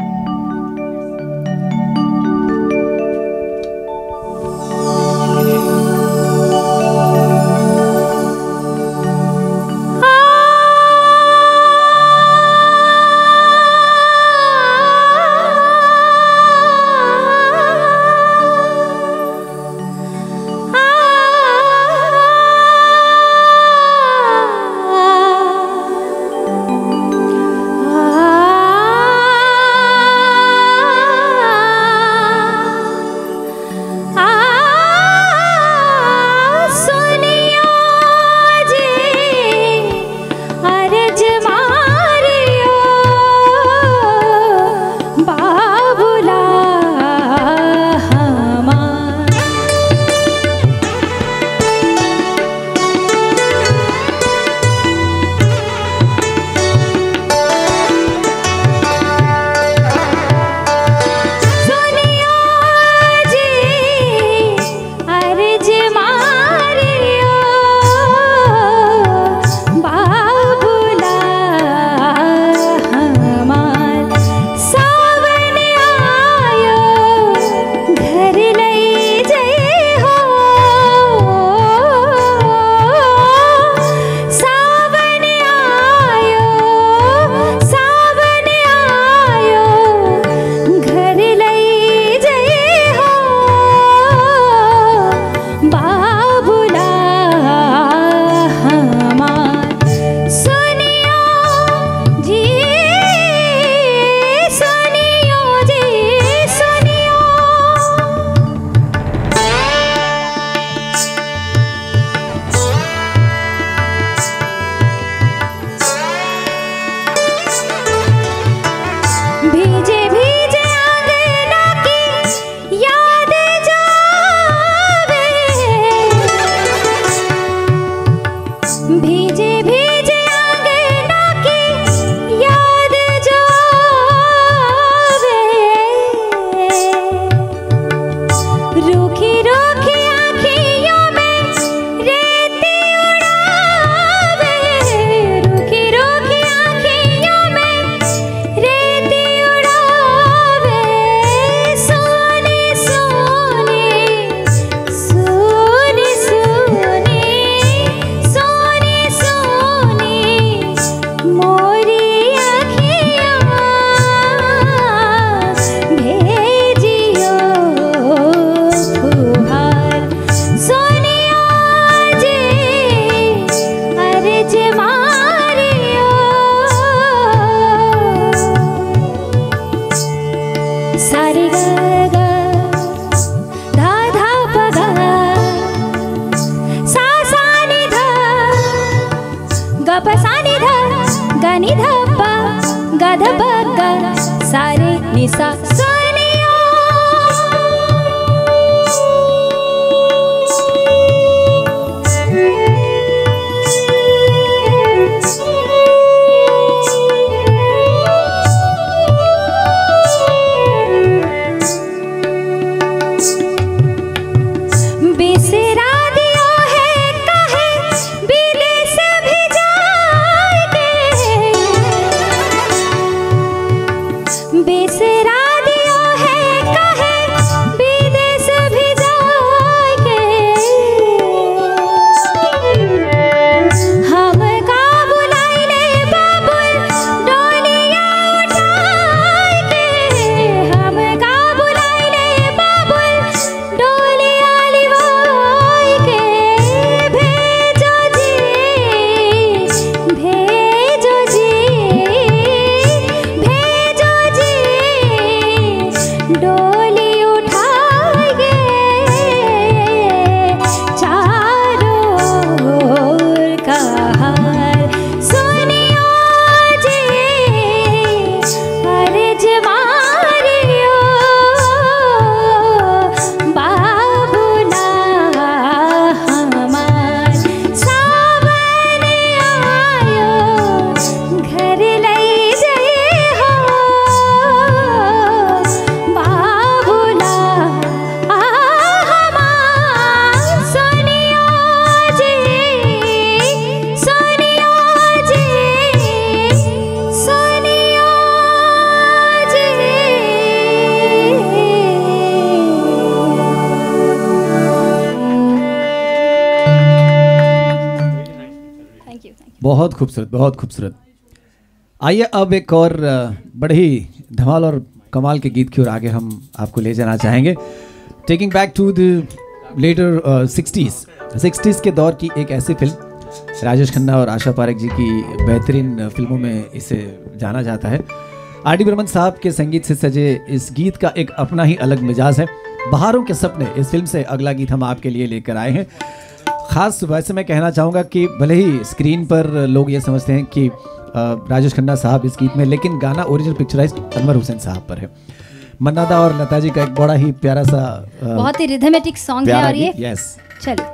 बहुत खूबसूरत, बहुत खूबसूरत। आइए अब एक और अ, बड़े ही धमाल और कमाल के गीत की ओर आगे हम आपको ले जाना चाहेंगे। Taking back to the later sixties sixties के दौर की एक ऐसी फिल्म, राजेश खन्ना और आशा पारेख जी की बेहतरीन फिल्मों में इसे जाना जाता है। आर डी बर्मन साहब के संगीत से सजे इस गीत का एक अपना ही अलग मिजाज है। बहारों के सपने इस फिल्म से अगला गीत हम आपके लिए लेकर आए हैं। ख़ास वैसे मैं कहना चाहूँगा कि भले ही स्क्रीन पर लोग ये समझते हैं कि राजेश खन्ना साहब इस गीत में, लेकिन गाना ओरिजिनल पिक्चराइज अनवर हुसैन साहब पर है। मन्ना दा और लता जी का एक बड़ा ही प्यारा सा आ, बहुत ही रिथमेटिक सॉन्ग है और ये यस चलिए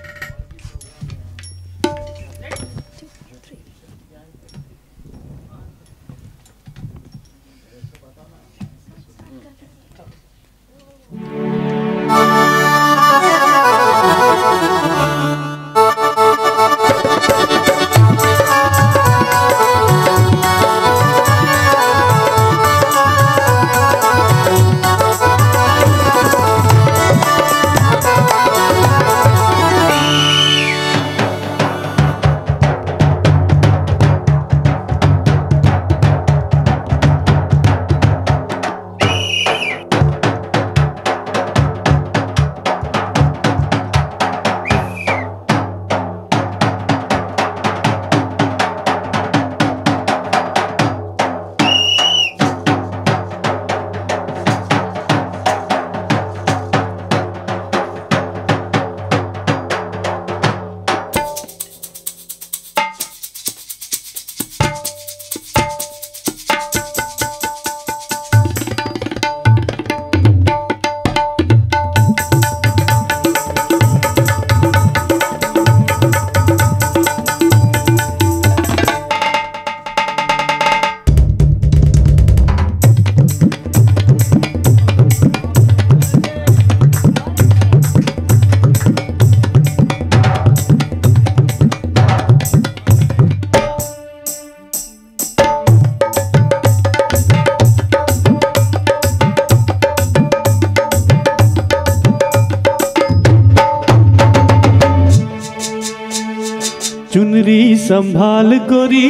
चुनरी संभाल गोरी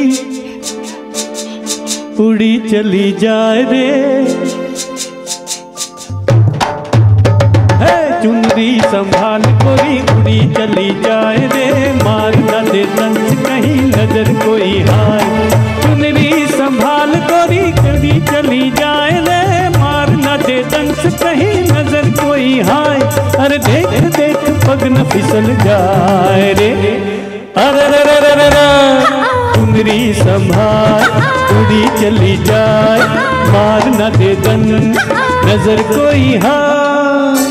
उड़ी चली जाए रे, है चुनरी संभाल गोरी उड़ी चली जाए रे, मार न दे तंज कहीं नजर कोई हाय। चुनरी संभाल गोरी उड़ी चली जाए रे, मार न दे तंज कहीं नजर कोई हाय। अरे देख देख पग न फिसल जाए रे, अरे रे रे रे रे चुनरी संभाल उड़ी चली जाए, मार न दे दन नजर कोई हाय।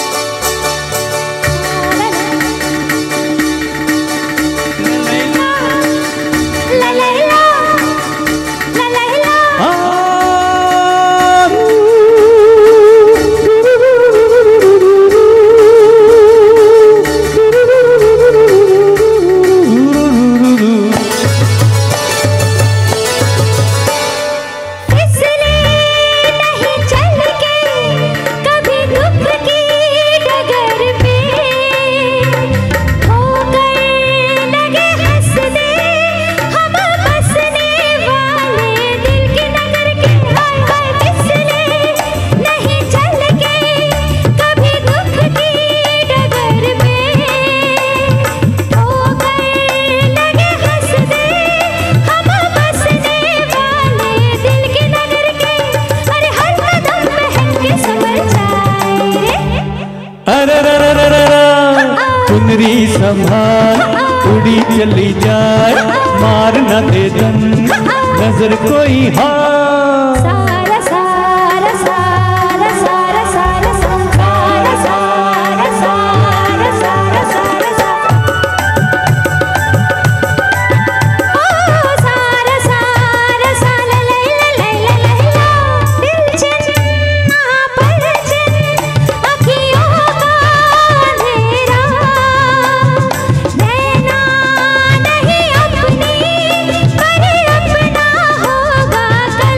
चुनरी संभाल उड़ी चली जाए, मार न दे दन नजर कोई हाय। सारा सारा सारा सारा सारा सारा सारा सारा सारा सारा ओ सारा सारा सारा लैला लैला लैला दिल चन्ना पर चन अखियों का अंधेरा, नैना नहीं अपनी पर अपना होगा कल।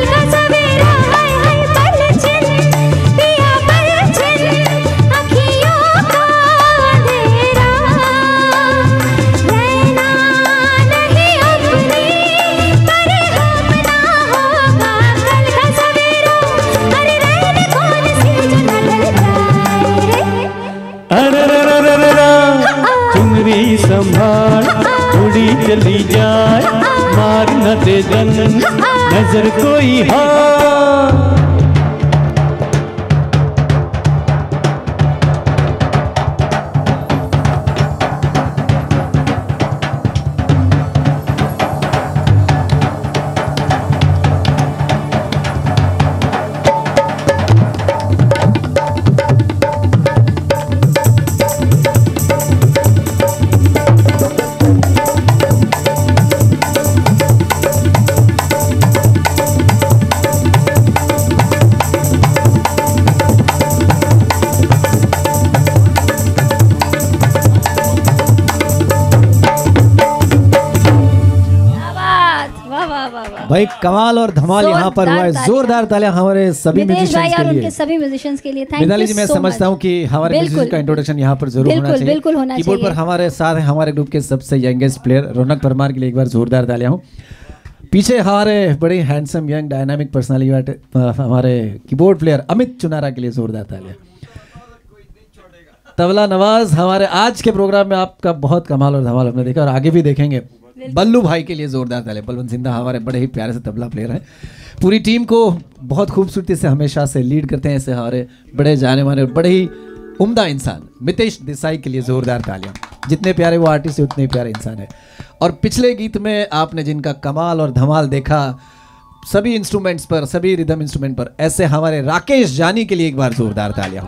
चली जाए, मार न दे दन नजर कोई हाँ। भाई कमाल और धमाल यहाँ पर हुआ है। जोरदार तालियां हमारे सभी मितेश भाई म्यूजिशियंस और के उनके लिए। सभी म्यूजिशियंस के लिए थैंक मिताली यू जी, मैं सो समझता हूँ मच। कि हमारे बिल्कुल। म्यूजिशियन का इंट्रोडक्शन यहाँ पर जरूर होना बिल्कुल, चाहिए। बिल्कुल होना कीबोर्ड पर चाहिए। हमारे साथ हैं हमारे ग्रुप के सबसे यंगेस्ट प्लेयर रौनक परमार के लिए एक बार जोरदार तालियां हो। पीछे हमारे बड़े हैंडसम यंग डायनामिक पर्सनालिटी हमारे कीबोर्ड प्लेयर अमित चुनारा के लिए जोरदार तालियां। तबला नवाज हमारे आज के प्रोग्राम में आपका बहुत कमाल और धमाल हमने देखा और आगे भी देखेंगे। बल्लू भाई के लिए जोरदार तालियां। बलवंत सिंधा हमारे बड़े ही प्यारे से तबला प्लेयर हैं, पूरी टीम को बहुत खूबसूरती से हमेशा से लीड करते हैं। ऐसे हमारे बड़े जाने माने और बड़े ही उम्दा इंसान मितेश देसाई के लिए जोरदार तालियां। जितने प्यारे वो आर्टिस्ट है उतने प्यारे इंसान है। और पिछले गीत में आपने जिनका कमाल और धमाल देखा सभी इंस्ट्रूमेंट्स पर, सभी रिदम इंस्ट्रूमेंट पर, ऐसे हमारे राकेश जानी के लिए एक बार जोरदार तालियां।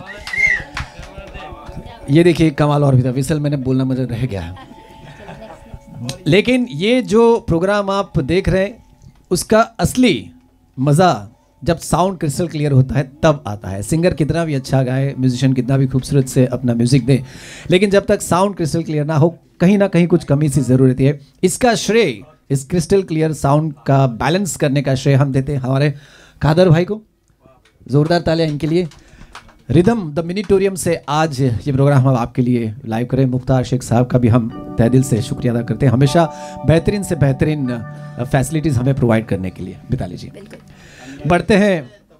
ये देखिए कमाल और भी था। विसल मैंने बोलना मुझे रह गया, लेकिन ये जो प्रोग्राम आप देख रहे हैं उसका असली मज़ा जब साउंड क्रिस्टल क्लियर होता है तब आता है। सिंगर कितना भी अच्छा गाए, म्यूजिशियन कितना भी खूबसूरत से अपना म्यूजिक दे, लेकिन जब तक साउंड क्रिस्टल क्लियर ना हो कहीं ना कहीं कुछ कमी सी ज़रूर रहती है। इसका श्रेय, इस क्रिस्टल क्लियर साउंड का बैलेंस करने का श्रेय हम देते हैं हमारे कादर भाई को। ज़ोरदार तालियां इनके लिए। रिदम द मिनिटोरियम से आज ये प्रोग्राम हम आपके लिए लाइव करें। मुख्तार शेख साहब का भी हम तहे दिल से शुक्रिया अदा करते हैं, हमेशा बेहतरीन से बेहतरीन फैसिलिटीज़ हमें प्रोवाइड करने के लिए। मिताली जी बढ़ते हैं।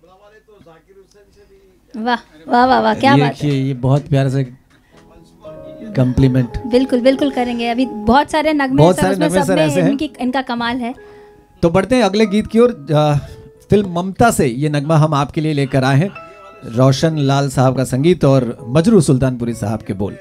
वाह वाह वाह वाह, क्या बात है। ये ये बहुत प्यारे से कम्प्लीमेंट। बिल्कुल बिल्कुल करेंगे। अभी बहुत सारे नगमे बहुत सर, सारे उसमें नगमे सब सर में ऐसे हैं। इनकी इनका कमाल है। तो बढ़ते हैं अगले गीत की ओर। फिल्म ममता से ये नगमा हम आपके लिए लेकर आए हैं। रोशन लाल साहब का संगीत और मजरू सुल्तानपुरी साहब के बोल।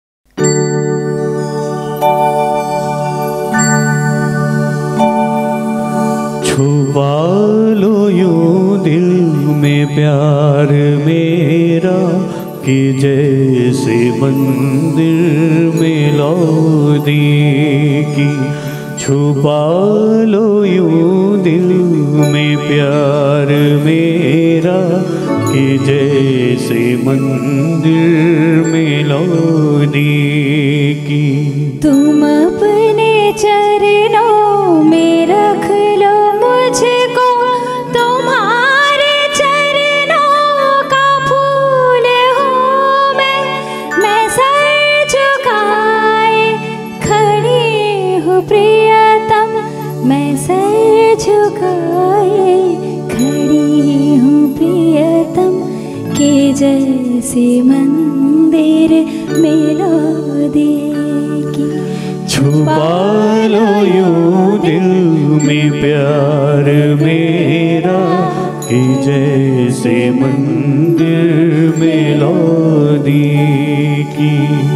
छुपा लो यूं दिल में प्यार मेरा कि जैसे मंदिर में लौदी की। छुपा लो यूं दिल में प्यार मेरा कि जैसे मंदिर में लौदी की। तुम अपने चरणों में रख लो मुझको, तुम्हारे चरणों का फूल हूँ मैं। मैं सर झुकाए खड़ी हूँ प्रियतम, मैं सर झुकाए खड़ी हूँ प्रियतम के जैसे मंदिर में लौदी की। छुपा लो यूं दिल में प्यार मेरा कि जैसे मंदिर में लौदी की।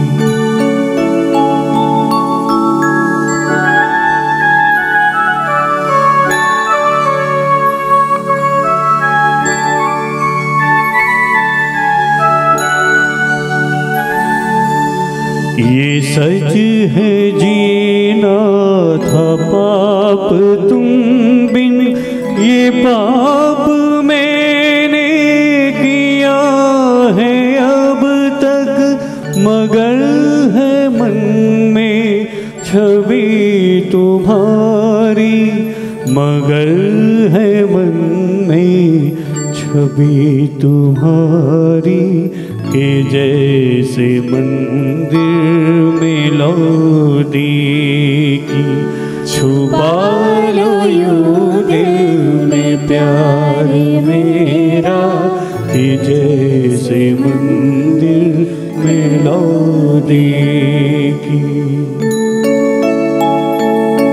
ये सच है जीना था पाप तुम बिन, ये पाप मैंने किया है अब तक, मगर है मन में छवि तुम्हारी, मगर है मन में छवि तुम्हारी के जैसे मंदिर में लौदी की। छुपा लो यूं दिल में प्यार मेरा कि जैसे मंदिर में लौदी की।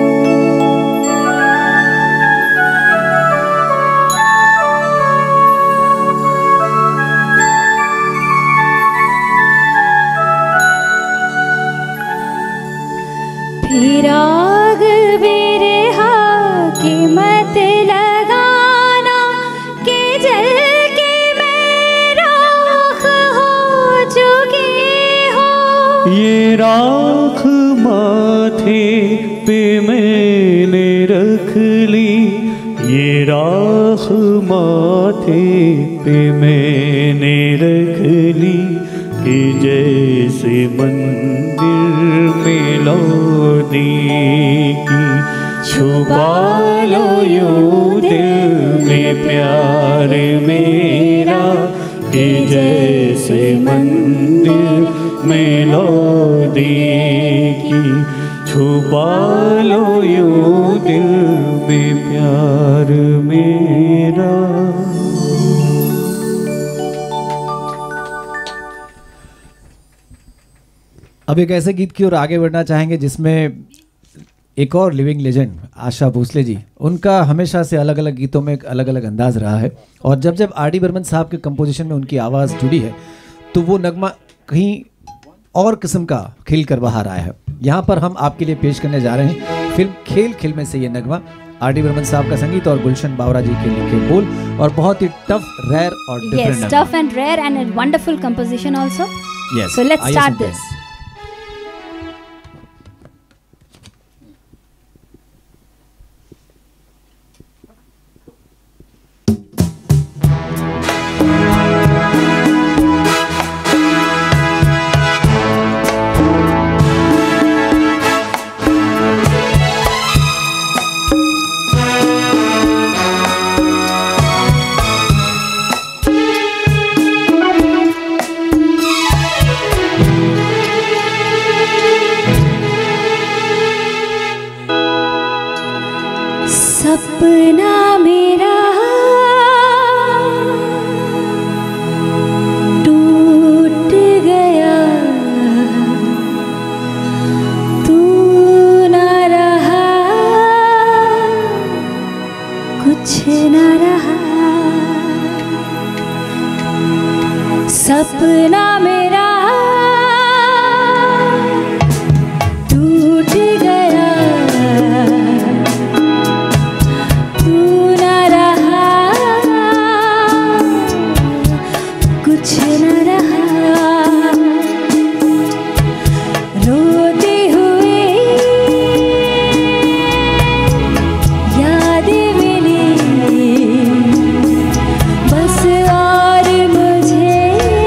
ये राख माथे पे मैंने रख ली, ये राख माथे पे मैंने रख ली, कि जैसे मंदिर में लौदी की छुपा लो यूं दिल में प्यार मेरा, कि जैसे मंदिर में लौदी की छुपा लो यूं दिल में प्यार मेरा। अब एक ऐसे गीत की ओर आगे बढ़ना चाहेंगे जिसमें एक और लिविंग लेजेंड आशा भोसले जी, उनका हमेशा से अलग अलग गीतों में एक अलग अलग अंदाज रहा है, और जब जब आर डी बर्मन साहब के कंपोजिशन में उनकी आवाज़ जुड़ी है तो वो नगमा कहीं और किस्म का खिल कर बाहर आया है। यहाँ पर हम आपके लिए पेश करने जा रहे हैं फिल्म खेल खेल में से ये नगमा, आर डी बर्मन साहब का संगीत और गुलशन बावरा जी के लिखे बोल, और बहुत ही टफ, रेयर और different. Yes, tough and rare and a wonderful composition also. Yes. So let's आइए start सुनते हैं। this. सपना मेरा टूट गया, तू न रहा, कुछ न रहा। सपना मेरा टूट गया, कुछ न रहा। रोते हुए याद मिली बस, और मुझे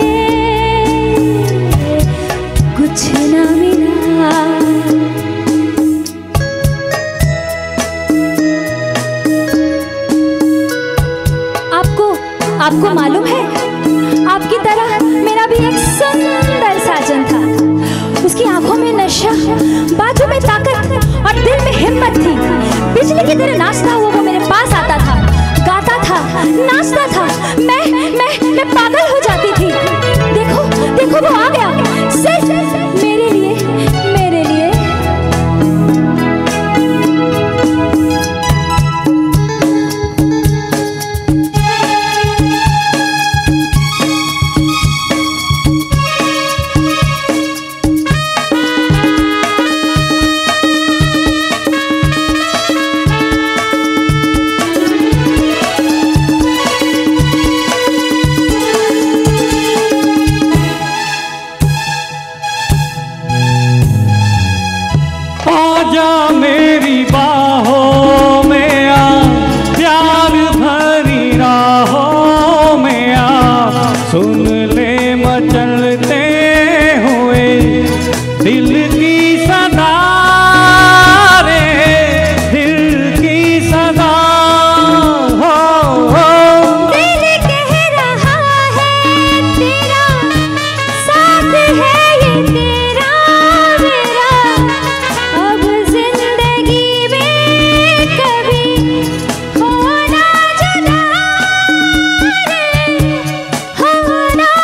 कुछ न मिला। आपको आपको मालूम है, आपकी तरह मेरा भी एक सुंदर साजन था। उसकी आंखों में नशा, बातों में ताकत और दिल में हिम्मत थी। बिजली की तरह नाचता हुआ वो मेरे पास आता था, गाता था, नाचता था। मैं मैं मैं पागल हो जाती थी। देखो देखो वो आ गया, सिर्फ मेरे लिए, मेरे लिए। मेरी बाहों में आ, प्यार भरी राहों में आ, सुन ले मचलते हुए दिल की सदा रे, दिल की सदा। हो, हो। दिल कह रहा है तेरा साथ है, ये तेरा मेरा। अब जिंदगी में कभी होना जुदा रे, होना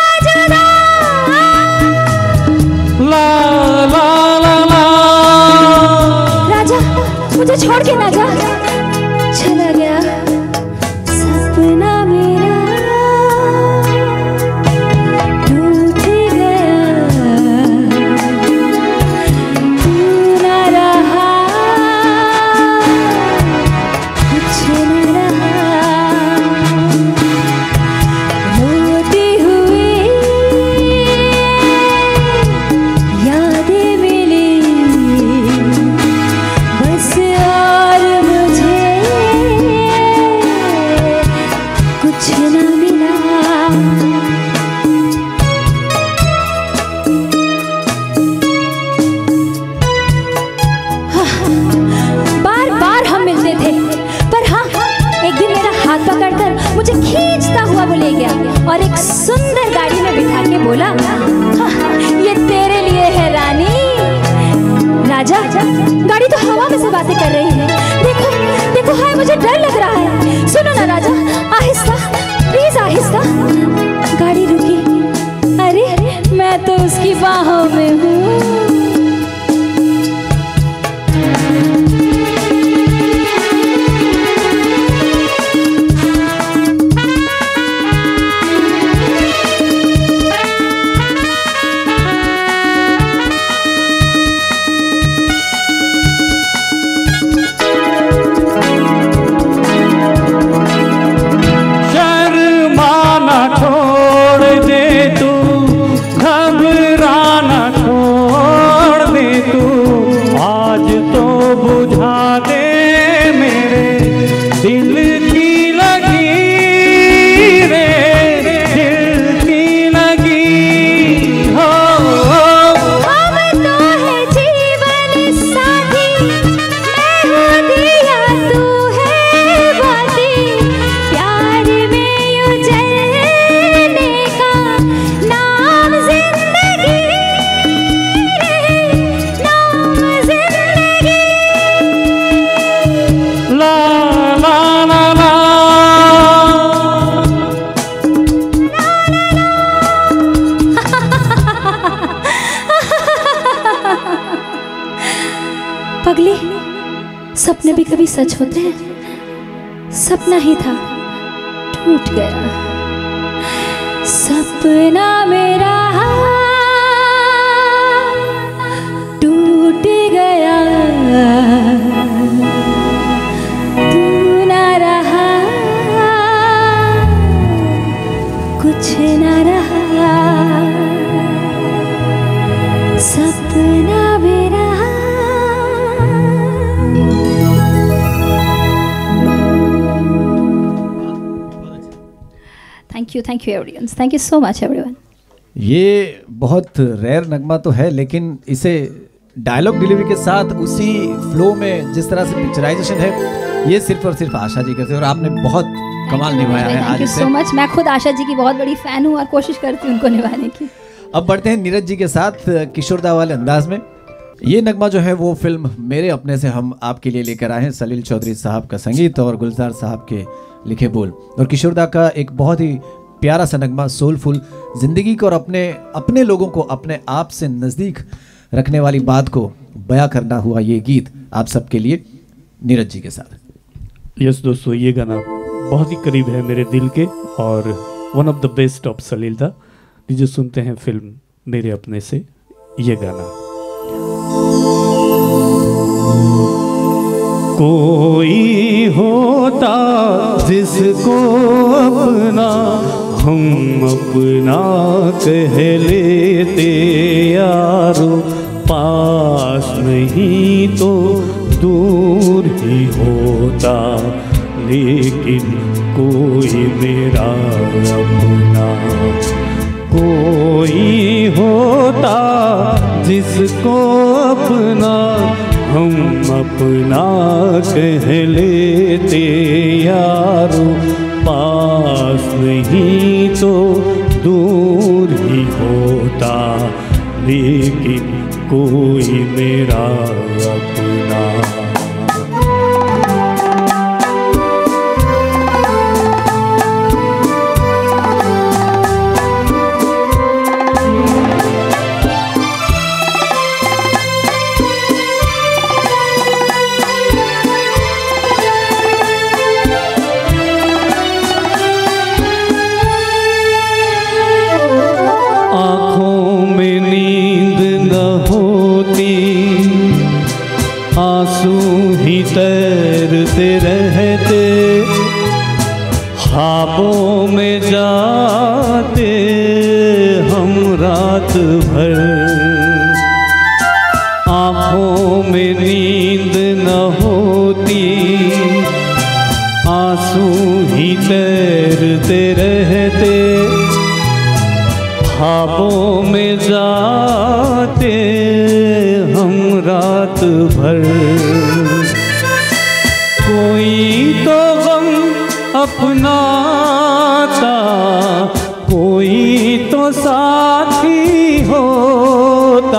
बार बार हम मिलते थे, पर हाँ एक दिन मेरा हाथ पकड़कर मुझे खींचता हुआ वो ले गया और एक सुंदर गाड़ी में बिठा के बोला, हाँ, ये तेरे लिए है रानी। राजा, गाड़ी तो हवा में से बातें कर रही है, देखो देखो, हाय मुझे डर लग रहा है। सुनो ना राजा, आहिस्ता प्लीज आहिस्ता। गाड़ी रुकी, अरे मैं तो उसकी बाहों में हूँ। पगली, सपने भी कभी सच होते हैं। सपना ही था, टूट गया। सपना मेरा टूट गया, तू ना रहा, कुछ ना रहा। सपना मेरा thank you, thank you everyone, thank you so much everyone. ये बहुत रेयर नगमा तो है, लेकिन इसे डायलॉग डिलीवरी के साथ उसी फ्लो में जिस तरह से पिक्चराइजेशन है, ये सिर्फ और सिर्फ आशा जी करते हैं, और आपने बहुत कमाल निभाया है आज थैंक यू इसे। So much. मैं खुद आशा जी की बहुत बड़ी फैन हूँ और कोशिश करती हूँ उनको निभाने की। अब बढ़ते हैं नीरज जी के साथ किशोरदा वाले अंदाज में। ये नगमा जो है वो फिल्म मेरे अपने से हम आपके लिए लेकर आए हैं। सलील चौधरी साहब का संगीत और गुलजार साहब के लिखे बोल, और किशोरदा का एक बहुत ही प्यारा सा नगमा, सोलफुल, जिंदगी को और अपने अपने लोगों को अपने आप से नज़दीक रखने वाली बात को बयां करना हुआ ये गीत आप सबके लिए नीरज जी के साथ। यस दोस्तों, ये गाना बहुत ही करीब है मेरे दिल के और one of the best of Salil da. जो सुनते हैं फिल्म मेरे अपने से ये गाना। कोई होता जिसको अपना हम अपना कह लेते यारो, पास नहीं तो दूर ही होता, लेकिन कोई मेरा अपना। कोई होता जिसको अपना हम अपना कह लेते यारो, पास नहीं तो दूर ही होता, लेकिन कोई मेरा अपना। आंसू ख्वाबों में जाते हम रात भर, कोई तो गम अपनाता, कोई तो साथी होता,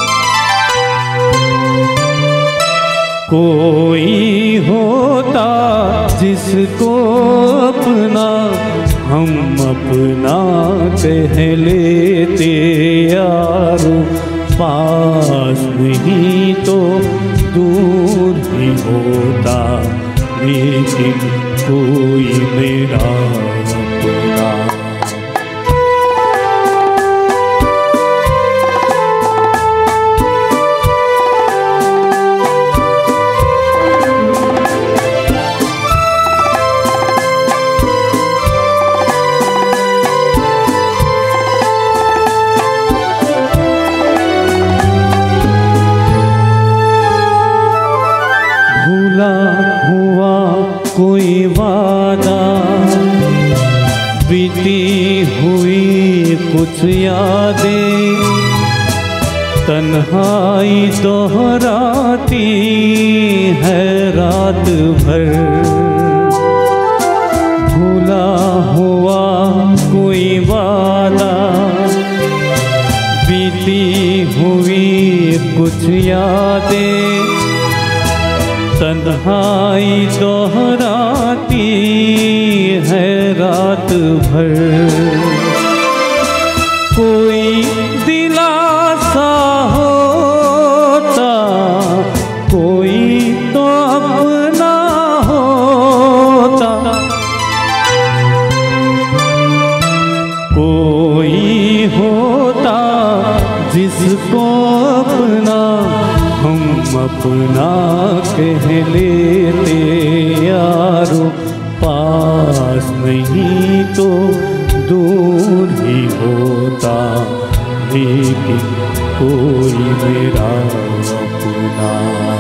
कोई होता जिसको अपना हम अपना कह लेते यारो, पास नहीं तो दूर ही होता, लेकिन कोई मेरा अपना। हुआ कोई वादा, बीती हुई कुछ यादें, तन्हाई दोहराती है रात भर, भूला हुआ कोई वादा, बीती हुई कुछ यादें, तन्हाई दोहराती है रात भर, कोई दिलासा होता, कोई तो अपना होता, कोई होता जिसको अपना हम अपना कह लेते यारो, पास नहीं तो दूर ही होता, लेकिन कोई मेरा अपना।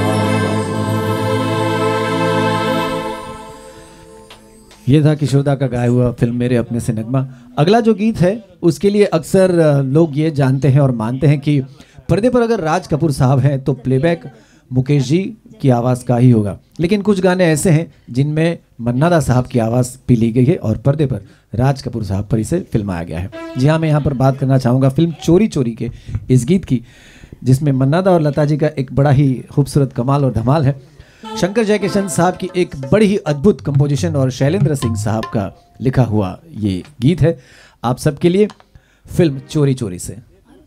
ये था किशोरदा का गाया हुआ फिल्म मेरे अपने से नगमा। अगला जो गीत है उसके लिए अक्सर लोग ये जानते हैं और मानते हैं कि पर्दे पर अगर राज कपूर साहब हैं तो प्लेबैक मुकेश जी की आवाज़ का ही होगा, लेकिन कुछ गाने ऐसे हैं जिनमें मन्ना दा साहब की आवाज़ भी ली गई है और पर्दे पर राज कपूर साहब पर इसे फिल्माया गया है। जी हाँ, मैं यहाँ पर बात करना चाहूँगा फिल्म चोरी चोरी के इस गीत की, जिसमें मन्ना दा और लता जी का एक बड़ा ही खूबसूरत कमाल और धमाल है। शंकर जयकिशन साहब की एक बड़ी ही अद्भुत कंपोजिशन और शैलेंद्र सिंह साहब का लिखा हुआ ये गीत है आप सबके लिए, फिल्म चोरी चोरी से।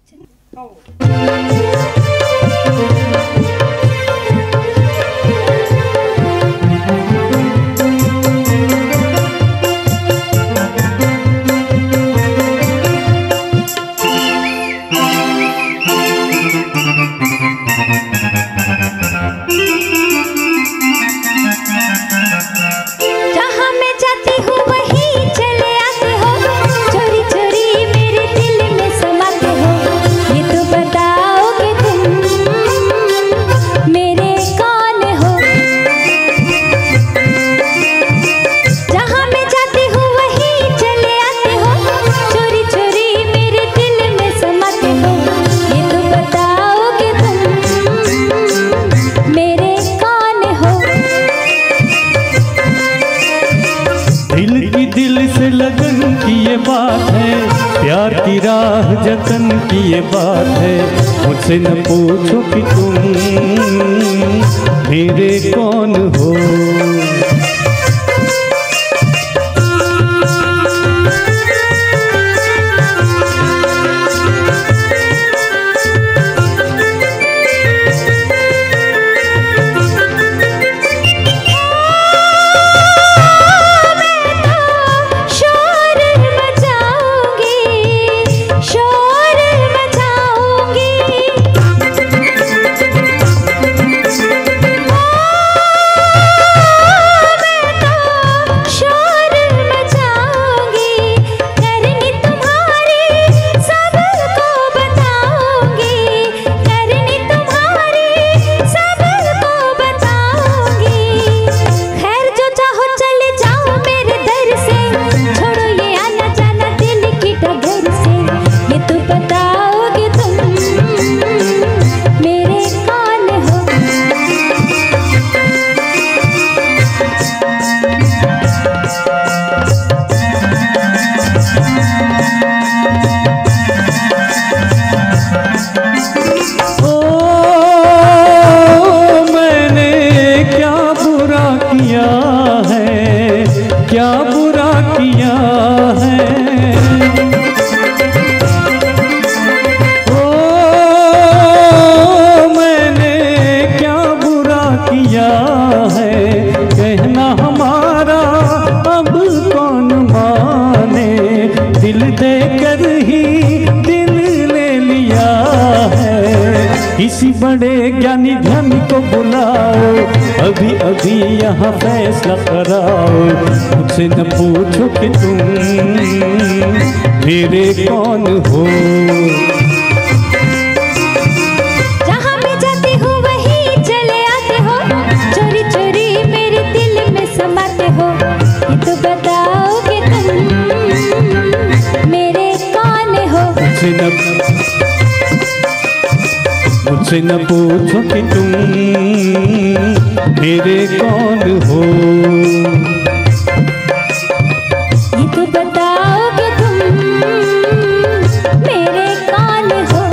जहाँ मैं जाती हूँ वहीं चले आते हो, चोरी चोरी मेरे दिल में समाते हो, ये तो बताओगे तुम मेरे कौन हो। जहाँ मैं जाती हूँ वहीं चले आते हो, चोरी चोरी मेरे दिल में समाते हो, ये तो बताओगे तुम मेरे कौन हो। दिल की दिल से लगन की ये बात है, प्यार की राह जतन की ये बात है, मुझसे न पूछो कि तुम मेरे कौन हो। Oh दिल देकर ही दिल ले लिया है। किसी बड़े ज्ञानी धनी को बुलाओ, अभी अभी यहाँ फैसला कराओ। मुझसे न पूछो कि तुम मेरे कौन हो। जहाँ मैं जाती हूँ वहीं चले आते हो, चोरी चोरी मेरे दिल में समाते हो। ये तो बताओ कि तुम मेरे कौन हो। मुझसे न मुझसे न पूछो कि तुम मेरे कौन हो। ये तो बताओ कि तुम मेरे कौन हो।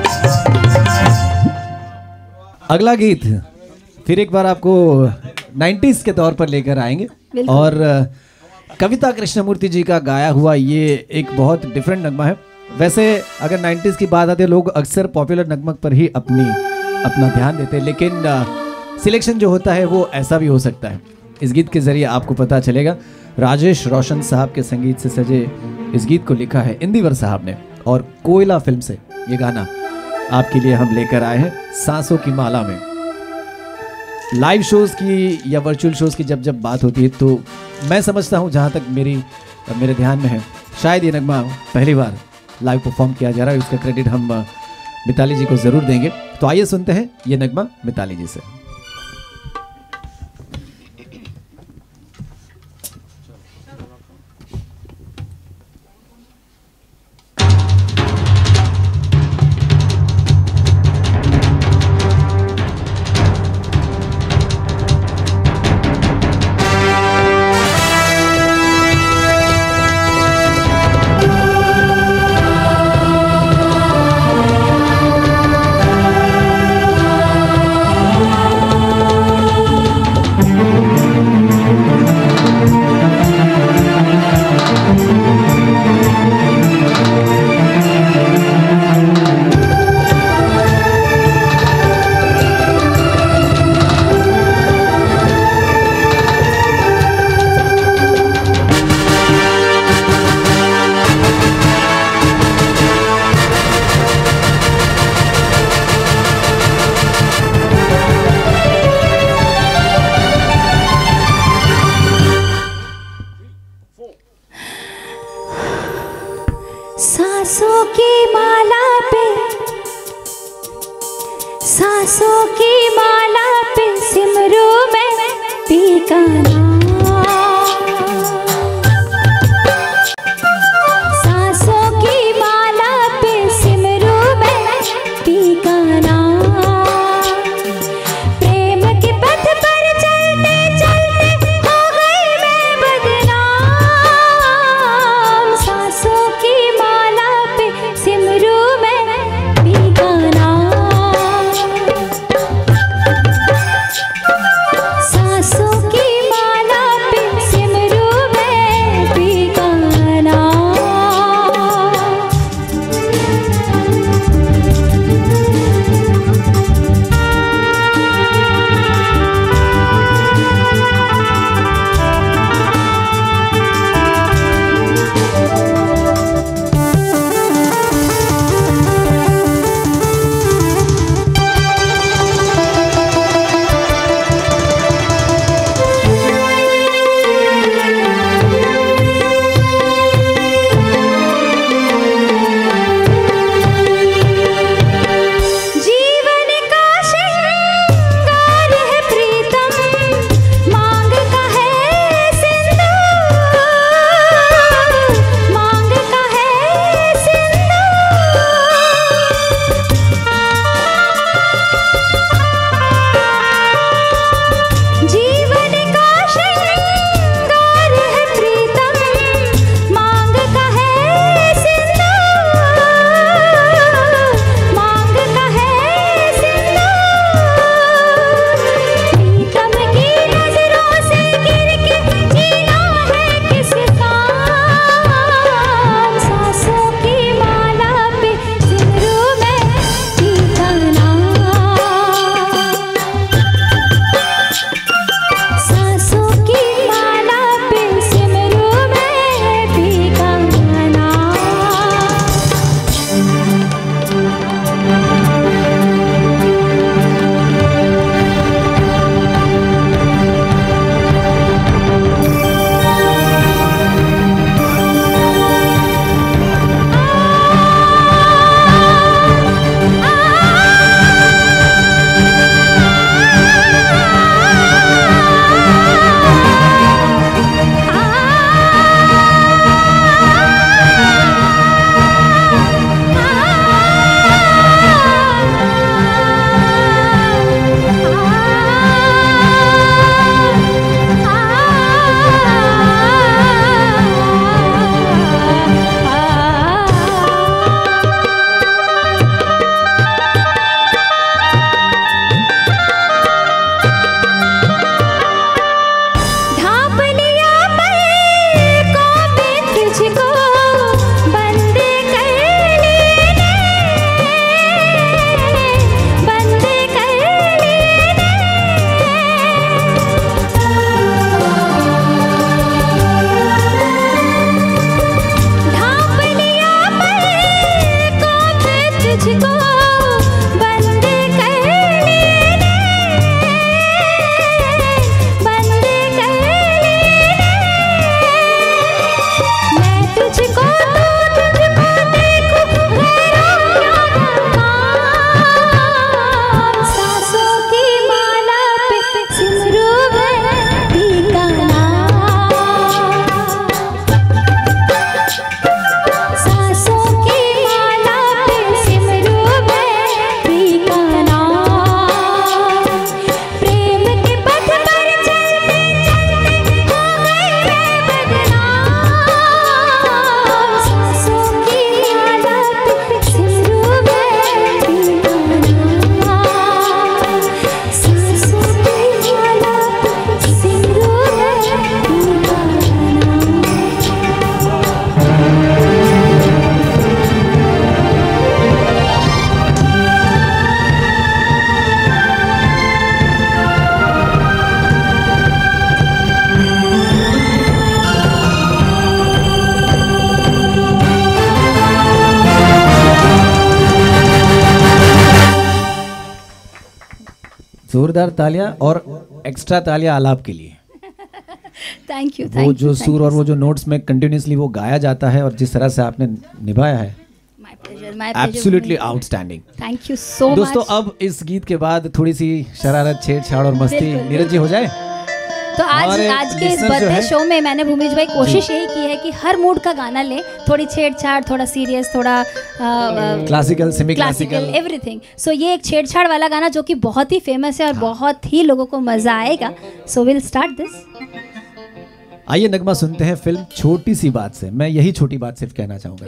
अगला गीत फिर एक बार आपको नाइन्टीज के तौर पर लेकर आएंगे बिल्कुल। और कविता कृष्णमूर्ति जी का गाया हुआ ये एक बहुत डिफरेंट नगमा है। वैसे अगर नाइन्टीज की बात आती है, लोग अक्सर पॉपुलर नगमक पर ही अपनी अपना ध्यान देते हैं, लेकिन सिलेक्शन जो होता है वो ऐसा भी हो सकता है। इस गीत के जरिए आपको पता चलेगा। राजेश रोशन साहब के संगीत से सजे इस गीत को लिखा है इंदिवर साहब ने, और कोयला फिल्म से ये गाना आपके लिए हम लेकर आए हैं सांसों की माला में। लाइव शोज की या वर्चुअल शोज की जब जब बात होती है तो मैं समझता हूँ, जहाँ तक मेरी मेरे ध्यान में है, शायद ये नगमा पहली बार लाइव परफॉर्म किया जा रहा है। उसका क्रेडिट हम मिताली जी को ज़रूर देंगे। तो आइए सुनते हैं ये नगमा मिताली जी से। सांसों की माला पे, सांसों की माला पे सिमरू में पी का नाम। सांसों की माला पे सिमरू में पी का नाम। प्रेम के पथ पर चलते चलते हो गई मैं बदनाम। सांसों की माला पे सिमरू में पी का नाम। सांसों की माला जोरदार तालियां और एक्स्ट्रा तालियां आलाप के लिए। Thank you. वो जो सुर और वो जो नोट्स में कंटिन्यूसली वो गाया जाता है और जिस तरह से आपने निभाया है, absolutely outstanding. Thank you so much. दोस्तों अब इस गीत के बाद थोड़ी सी शरारत, छेड़छाड़ और मस्ती नीरज जी हो जाए। तो आज आज के इस बर्थडे शो में मैंने भूमिज भाई कोशिश यही की है कि हर मूड का गाना ले, थोड़ी छेड़छाड़, थोड़ा सीरियस, थोड़ा classical, semi classical, everything. So ये एक छेड़छाड़ वाला गाना जो कि बहुत ही फेमस है और बहुत ही लोगों को मजा आएगा। So will start this. आइए नगमा सुनते हैं फिल्म छोटी सी बात से। मैं यही छोटी बात सिर्फ कहना चाहूंगा।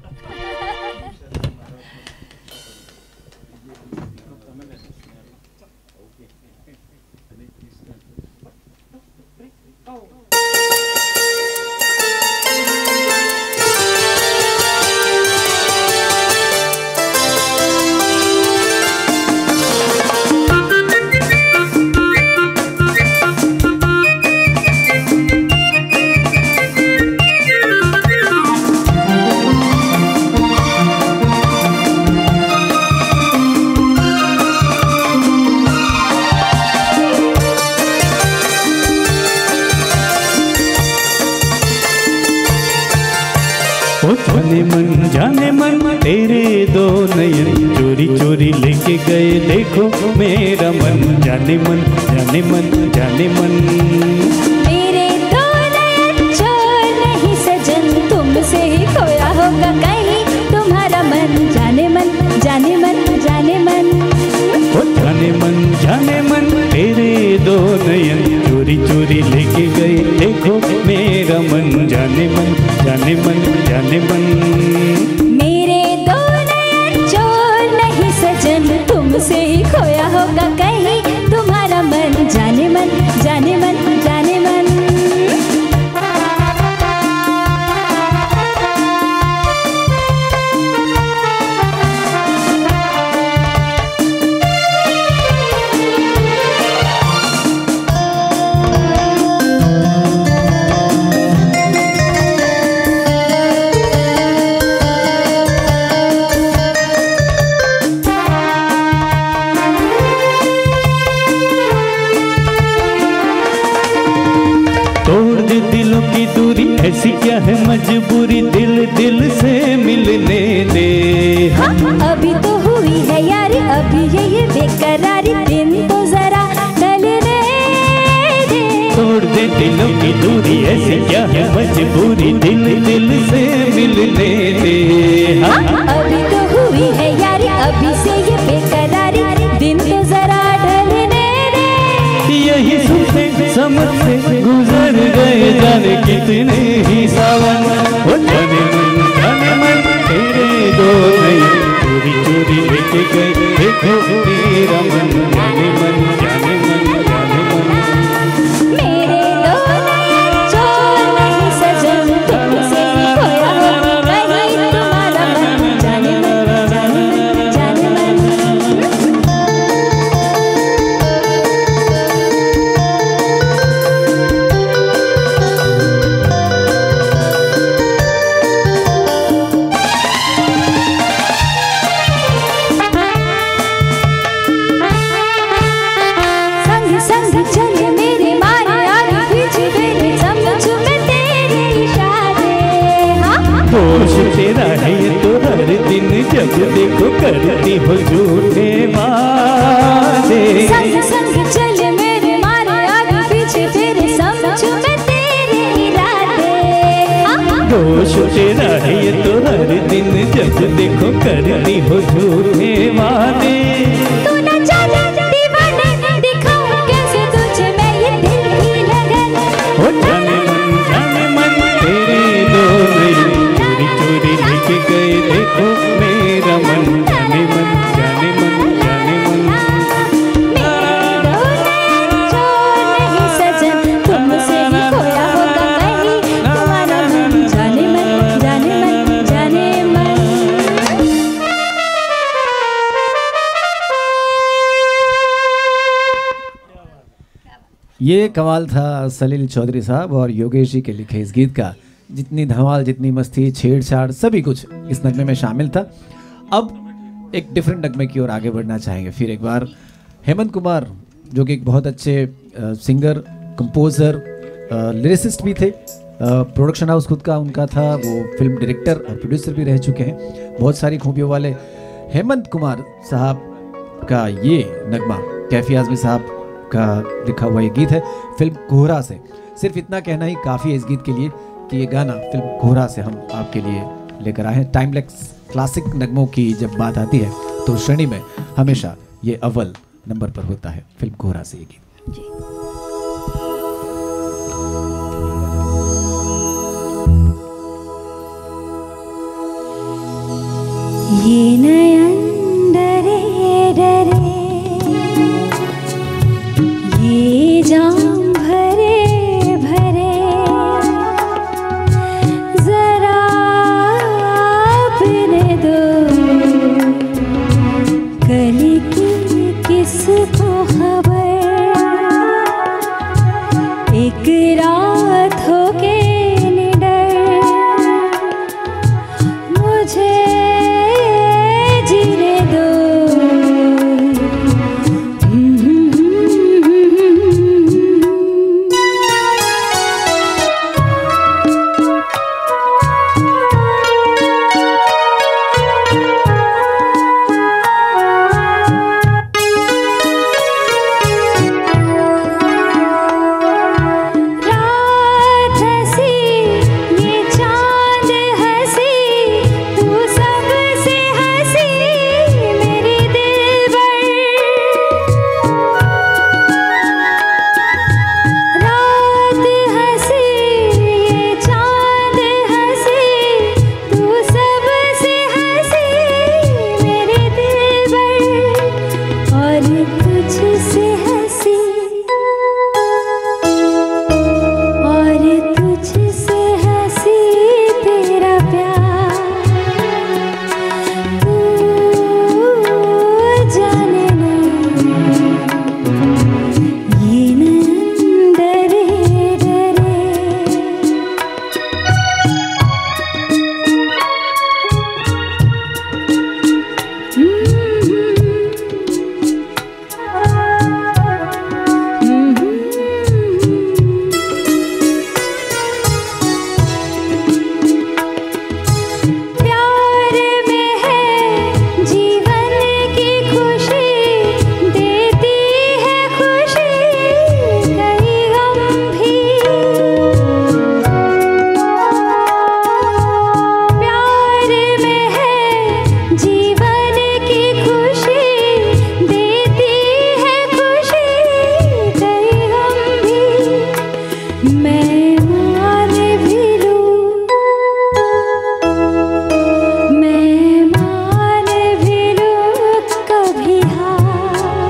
जाने मन जाने मन तेरे दो नयन चोरी चोरी लेके गए देखो मेरा मन। जाने मन जाने मन जाने मन मेरे दो नयन चोर नहीं सजन, तुमसे ही खोया होगा कहीं तुम्हारा मन। जाने मन जाने मन जाने मन जाने मन जाने मन तेरे दो नयन चोरी चोरी लेके गए देखो मेरा मन। जाने मन जाने मन जाने मन मेरे दो नयन चोर नहीं सजन, तुमसे ही खोया होगा कहीं तुम्हारा मन। जाने मन जाने मन जाने मन ऐसी क्या है मजबूरी दिल दिल से मिलने दे। हाँ, अभी तो हुई है यार अभी ये ये बेकरारी, दिन तो जरा टलने दे। तोड़ दे दिलों की दूरी ऐसी क्या है मजबूरी दिल दिल से मिलने दे। हाँ, अभी तो हुई है यार अभी से ये बेकरारी, दिन तो जरा ढलने दे। यही सुनते समझते गुजर गए जाने कितने ही सावन। ओ जाने मन जाने मन तेरे दो नयन चोरी चोरी लेके गए देखो मेरा मन। जाने मन जाने मन जाने मन मेरे दो नयन चोर नहीं सजन, तुमसे ही खोया होगा कहीं तुम्हारा मन। जाने मन जाने मन जाने मन होश तेरा है ये तो हर दिन जब देखो करती हो झूठे वादे। संग संग चल मेरे मारे आगे पीछे तेरे समझ में तेरे इरादे। होश तेरा है ये तो हर दिन जब देखो करती हो झूठे वादे। तू न जाने दीवाने दिखाऊं कैसे तुझे मैं ये दिल की लगन। हो जाने मन जाने मन तेरे दो नयन चोरी चोरी लेके गए देखो मेरा मन। जाने मन जाने मन जाने मन मेरे दो नयन चोर नहीं सजन, तुमसे ही खोया होगा कहीं तुम्हारा मन। जाने मन जाने मन जाने मन ये कमाल था सलील चौधरी साहब और योगेश जी के लिखे इस गीत का। जितनी धमाल, जितनी मस्ती, छेड़छाड़, सभी कुछ इस नगमे में शामिल था। अब एक डिफरेंट नगमे की ओर आगे बढ़ना चाहेंगे। फिर एक बार हेमंत कुमार जो कि एक बहुत अच्छे आ, सिंगर, कंपोज़र, लिरिसिस्ट भी थे। प्रोडक्शन हाउस खुद का उनका था, वो फिल्म डायरेक्टर और प्रोड्यूसर भी रह चुके हैं। बहुत सारी खूबियों वाले हेमंत कुमार साहब का ये नगमा कैफी आज़मी साहब का लिखा हुआ ये गीत है फिल्म कोहरा से। सिर्फ इतना कहना ही काफ़ी है इस गीत के लिए कि ये गाना फिल्म कोहरा से हम आपके लिए लेकर आए हैं। टाइमलेस क्लासिक नगमों की जब बात आती है तो श्रेणी में हमेशा ये अव्वल नंबर पर होता है फिल्म कोहरा से ये गीत। जी। ये नयन डरे डरे, ये जाम भरे भरे, जरा अपने दो कली की किसको खबर, एक रात हो के निडर मुझे जीने दो। रात हंसी ये चांद हंसी, तू सबसे हंसी मेरी दिलबर। रात हंसी ये चांद हंसी, तू सबसे हंसी मेरी दिलबर, और तुझसे हंसी, और तुझसे हंसी तेरा प्यार। तू जाने ना ये नयन डरे डरे। प्यार में है जीवन की खुशी, देती है खुशी कई गम भी। प्यार में है जीवन की खुशी, देती है खुशी कई गम भी। मैं मान भी लूं, मैं मान भी लूं कभी हार,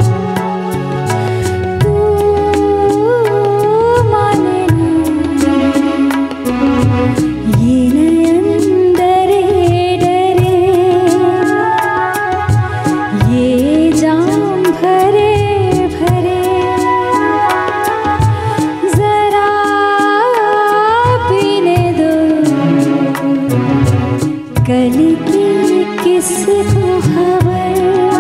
तू माने ना ये नयन डरे डरे, ये जाम भरे भरे, जरा पीने दो कली की किसको खबर,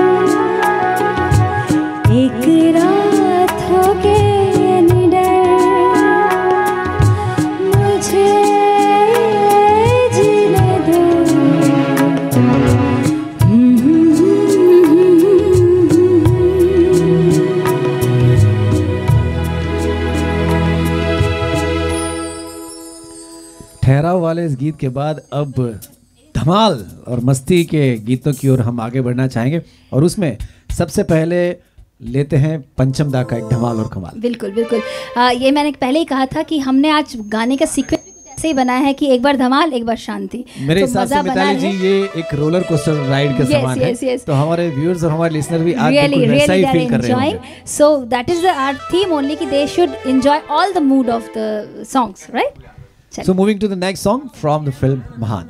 एक रात हो के निडर मुझे जीने दो। ठहराव वाले इस गीत के बाद अब धमाल और मस्ती के गीतों की ओर हम आगे बढ़ना चाहेंगे, और उसमें सबसे पहले लेते हैं पंचम दा का एक धमाल और कमाल। बिल्कुल बिल्कुल। आ, ये मैंने पहले ही कहा था कि हमने आज गाने का सीक्वेंस ऐसे ही बनाया है कि एक बार धमाल एक बार शांति। मेरे तो हिसाब से मजा बना मिताली जी है। ये एक रोलर कोस्टर राइड के Yes, समान yes, है, yes. तो हमारे व्यूअर्स और हमारे लिसनर भी आज Really, बिल्कुल वैसा really, ही they are फील कर रहे enjoying. होंगे। So that is the our theme only कि they should enjoy all the mood of the songs, right? चलिए। So moving to the next song from the film Mahan.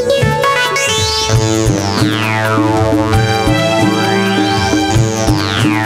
Yeah.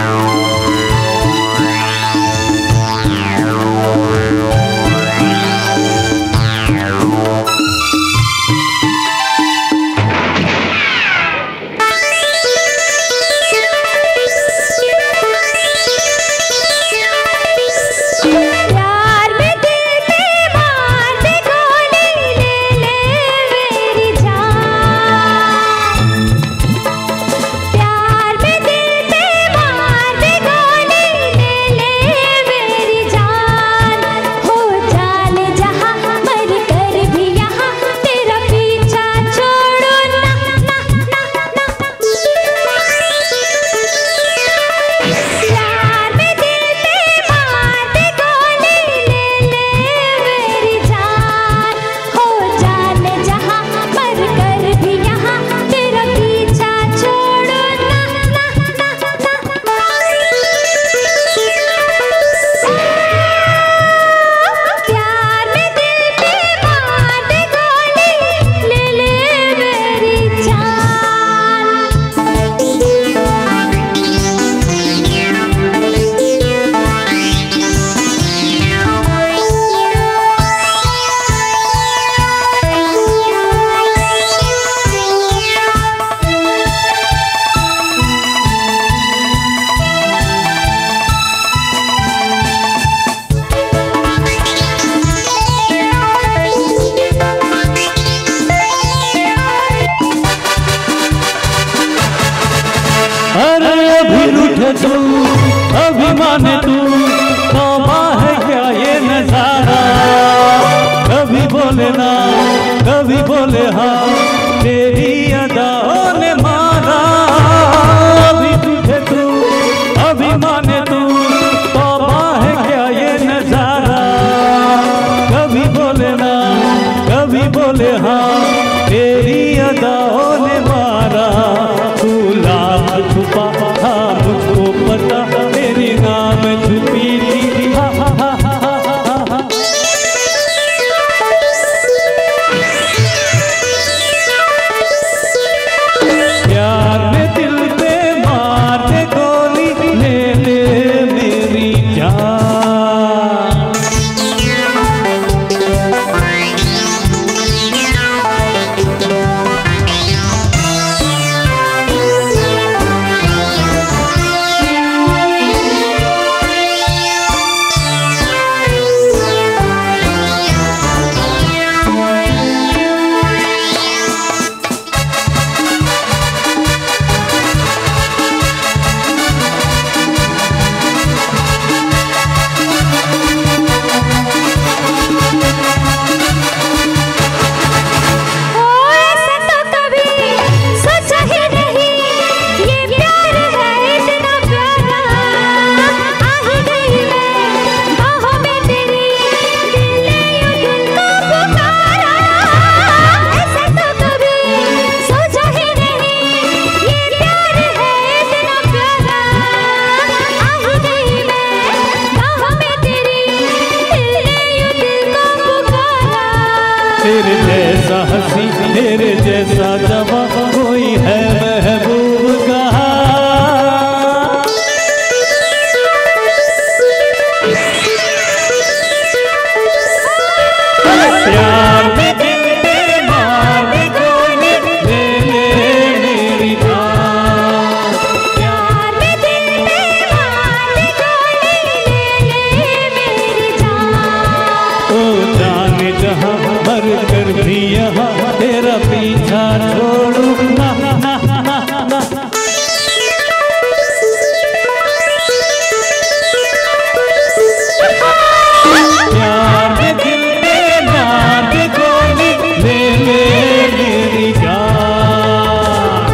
तू अभिमान तू तौबा है क्या ये नजारा। कभी बोले ना कभी बोले हाँ तेरी अदाओं ने मारा। अभी तुझे तू अभिमान तू तौबा है क्या ये नजारा। कभी बोले ना कभी बोले हाँ तेरी अदाओं ने मारा। तू लाख छुपा था मुझको पता तेरी नाम छुपी थी। हा हा हा हा हा हा। प्यार में दिल पे मार दे गोली ले ले मेरी जान। तेरे जैसा हंसी तेरे जैसा जवा कोई है महबूब कहा। प्यार में दिल पे मार दे गोली ले ले मेरी जान। प्यार में दिल पे मार दे गोली ले ले मेरी जान। ओ जाने जहाँ मर कर भी यहाँ तेरा पीछा छोड़ूंगा। प्यार में दिल पे मार दे गोली ले ले मेरी जान।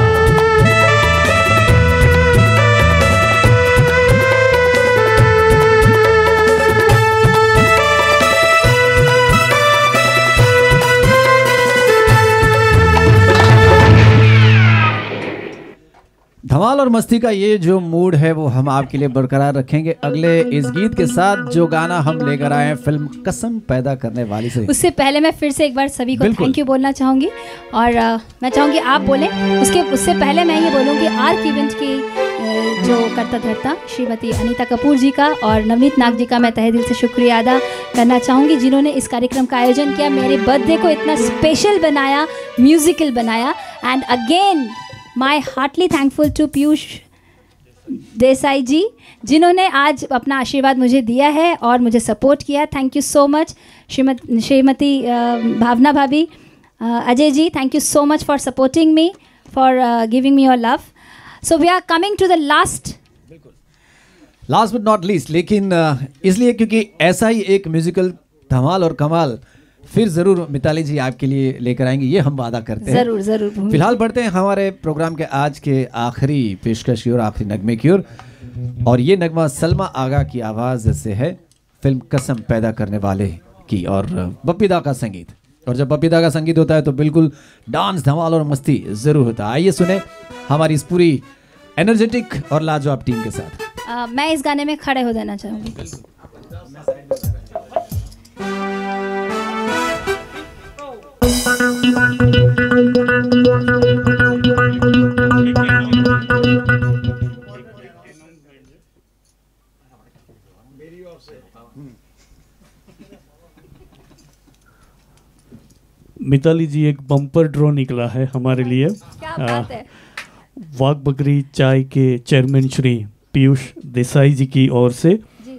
धमाल और मस्ती का ये जो मूड है वो हम आपके लिए बरकरार रखेंगे अगले इस गीत के साथ जो गाना हम लेकर आए हैं फिल्म कसम पैदा करने वाली से। उससे पहले मैं फिर से एक बार सभी को बिल्कुल। थैंक यू बोलना चाहूँगी और अ, मैं चाहूँगी आप बोलें। उसके उससे पहले मैं ये बोलूँगी आर्क इवेंट की अ, जो करता धरता श्रीमती अनीता कपूर जी का और नवनीत नाग जी का मैं तहे दिल से शुक्रिया अदा करना चाहूँगी जिन्होंने इस कार्यक्रम का आयोजन किया, मेरे बर्थडे को इतना स्पेशल बनाया, म्यूजिकल बनाया। And again my heartily thankful to Piyush Desai ji जिन्होंने आज अपना आशीर्वाद मुझे दिया है और मुझे सपोर्ट किया। Thank you so much Shrimati Shrimati Bhavna भाभी, Ajay ji, thank you so much for supporting me, for giving me your love. So we are coming to the last last but not least, लेकिन अ, इसलिए क्योंकि ऐसा ही एक म्यूजिकल धमाल और कमाल फिर जरूर मिताली जी आपके लिए लेकर आएंगे, ये हम वादा करते हैं। जरूर जरूर। फिलहाल बढ़ते हैं हमारे प्रोग्राम के आज के आखिरी पेशकश की ओर, आखिरी नगमे की ओर, और ये नगमा सलमा आगा की आवाज़ से है फिल्म कसम पैदा करने वाले की और बप्पीदा का संगीत। और जब बप्पीदा का संगीत होता है तो बिल्कुल डांस धमाल और मस्ती ज़रूर होता है। आइए सुने हमारी इस पूरी एनर्जेटिक और लाजवाब टीम के साथ। uh, मैं इस गाने में खड़े हो जाना चाहूँगी। मिताली जी, एक बम्पर ड्रॉ निकला है हमारे लिए। क्या बात है। वाघ बकरी चाय के चेयरमैन श्री पीयूष देसाई जी की ओर से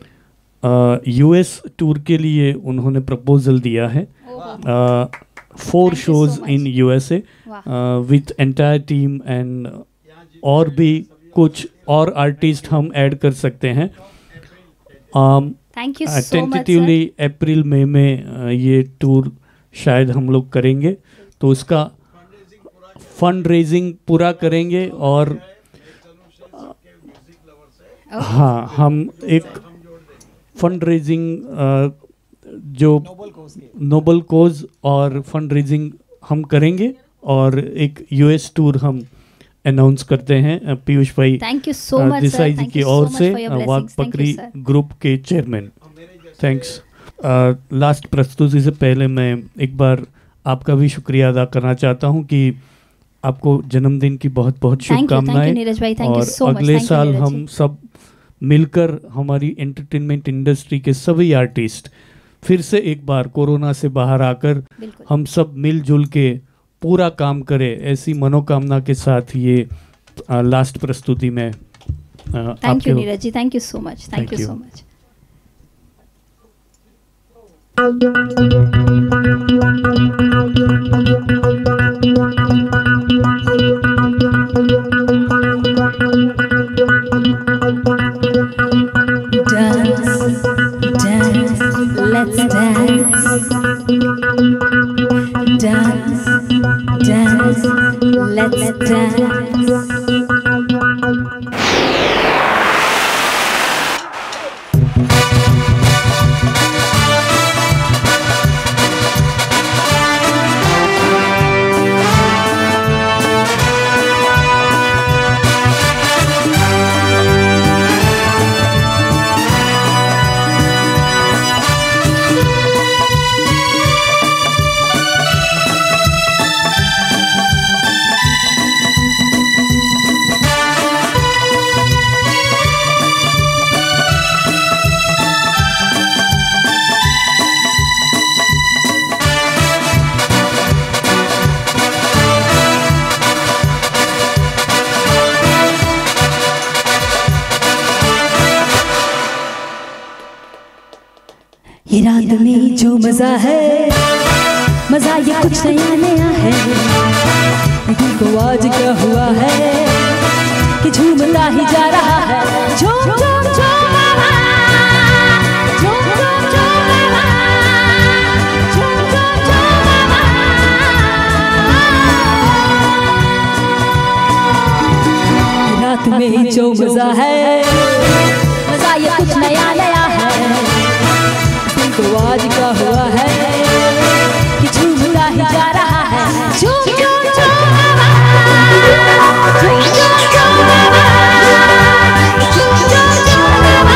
यूएस टूर के लिए उन्होंने प्रपोजल दिया है। Four shows in USA with entire team and और भी कुछ और आर्टिस्ट हम ऐड कर सकते हैं। Thank you so much. Tentatively April मई में uh, ये टूर शायद हम लोग करेंगे, तो उसका फंड रेजिंग पूरा करेंगे। और हाँ, हम एक फंड रेजिंग जो नोबल कोज और फंड रेजिंग हम करेंगे, और एक यूएस टूर हम अनाउंस करते हैं पीयूष भाई thank you so much Desai ji की ओर से, वाघ पकड़ी ग्रुप के चेयरमैन। थैंक्स। लास्ट प्रस्तुति से पहले मैं एक बार आपका भी शुक्रिया अदा करना चाहता हूं कि आपको जन्मदिन की बहुत बहुत शुभकामनाएं, और अगले साल हम सब मिलकर हमारी एंटरटेनमेंट इंडस्ट्री के सभी आर्टिस्ट फिर से एक बार कोरोना से बाहर आकर हम सब मिलजुल के पूरा काम करें, ऐसी मनोकामना के साथ ये आ, लास्ट प्रस्तुति में। Thank you Neeraj ji, thank you so much, thank you so much. ये रात में जो मजा है, मजा ये कुछ नया नया है। लेकिन को आज क्या हुआ है कि झूमता ही जा रहा है। झूम झूम झूम बाबा, झूम झूम झूम बाबा, झूम झूम झूम बाबा। ये रात में जो मजा है, मजा ये कुछ नया नया है। तो आज का हुआ है कि झूमता ही जा रहा है। झूम झूम झूम बाबा, झूम झूम झूम बाबा, झूम झूम झूम बाबा।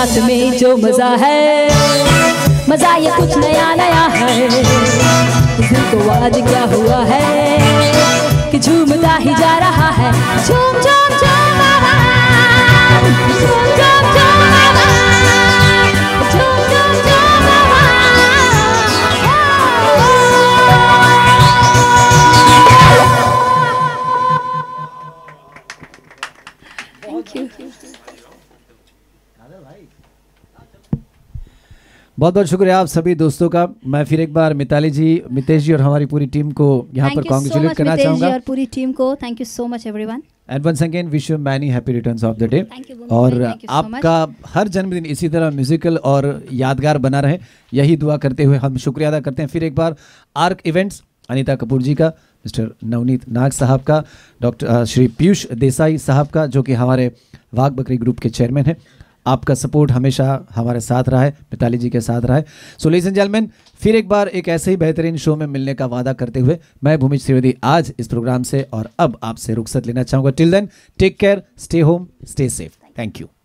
साथ में जो मजा है, मजा ये कुछ नया नया है। इस दिल को आज क्या हुआ है कि झूमता ही जा रहा है। झूम झूम झूम बाबा, झूम झूम झूम बाबा, झूम झूम झूम बाबा। Thank you. बहुत बहुत शुक्रिया आप सभी दोस्तों का। मैं फिर एक बार मिताली जी, मितेश जी और हमारी पूरी टीम को यहाँ पर कांग्रेचुलेट करना चाहूँगा। और पूरी टीम को thank you so much everyone. And once again wish you many happy returns of the day. Thank you, और Thank you so आपका हर जन्मदिन इसी तरह म्यूजिकल और यादगार बना रहे, यही दुआ करते हुए हम शुक्रिया अदा करते हैं फिर एक बार आर्क इवेंट्स, अनीता कपूर जी का, मिस्टर नवनीत नाग साहब का, डॉक्टर श्री पीयूष देसाई साहब का जो कि हमारे वाघ बकरी ग्रुप के चेयरमैन हैं। आपका सपोर्ट हमेशा हमारे साथ रहा है, मिताली जी के साथ रहा है। सो लेडीज एंड जेंटलमैन, फिर एक बार एक ऐसे ही बेहतरीन शो में मिलने का वादा करते हुए मैं भूमिज त्रिवेदी आज इस प्रोग्राम से और अब आपसे रुखसत लेना चाहूँगा। Till then take care, stay home, stay safe. Thank you.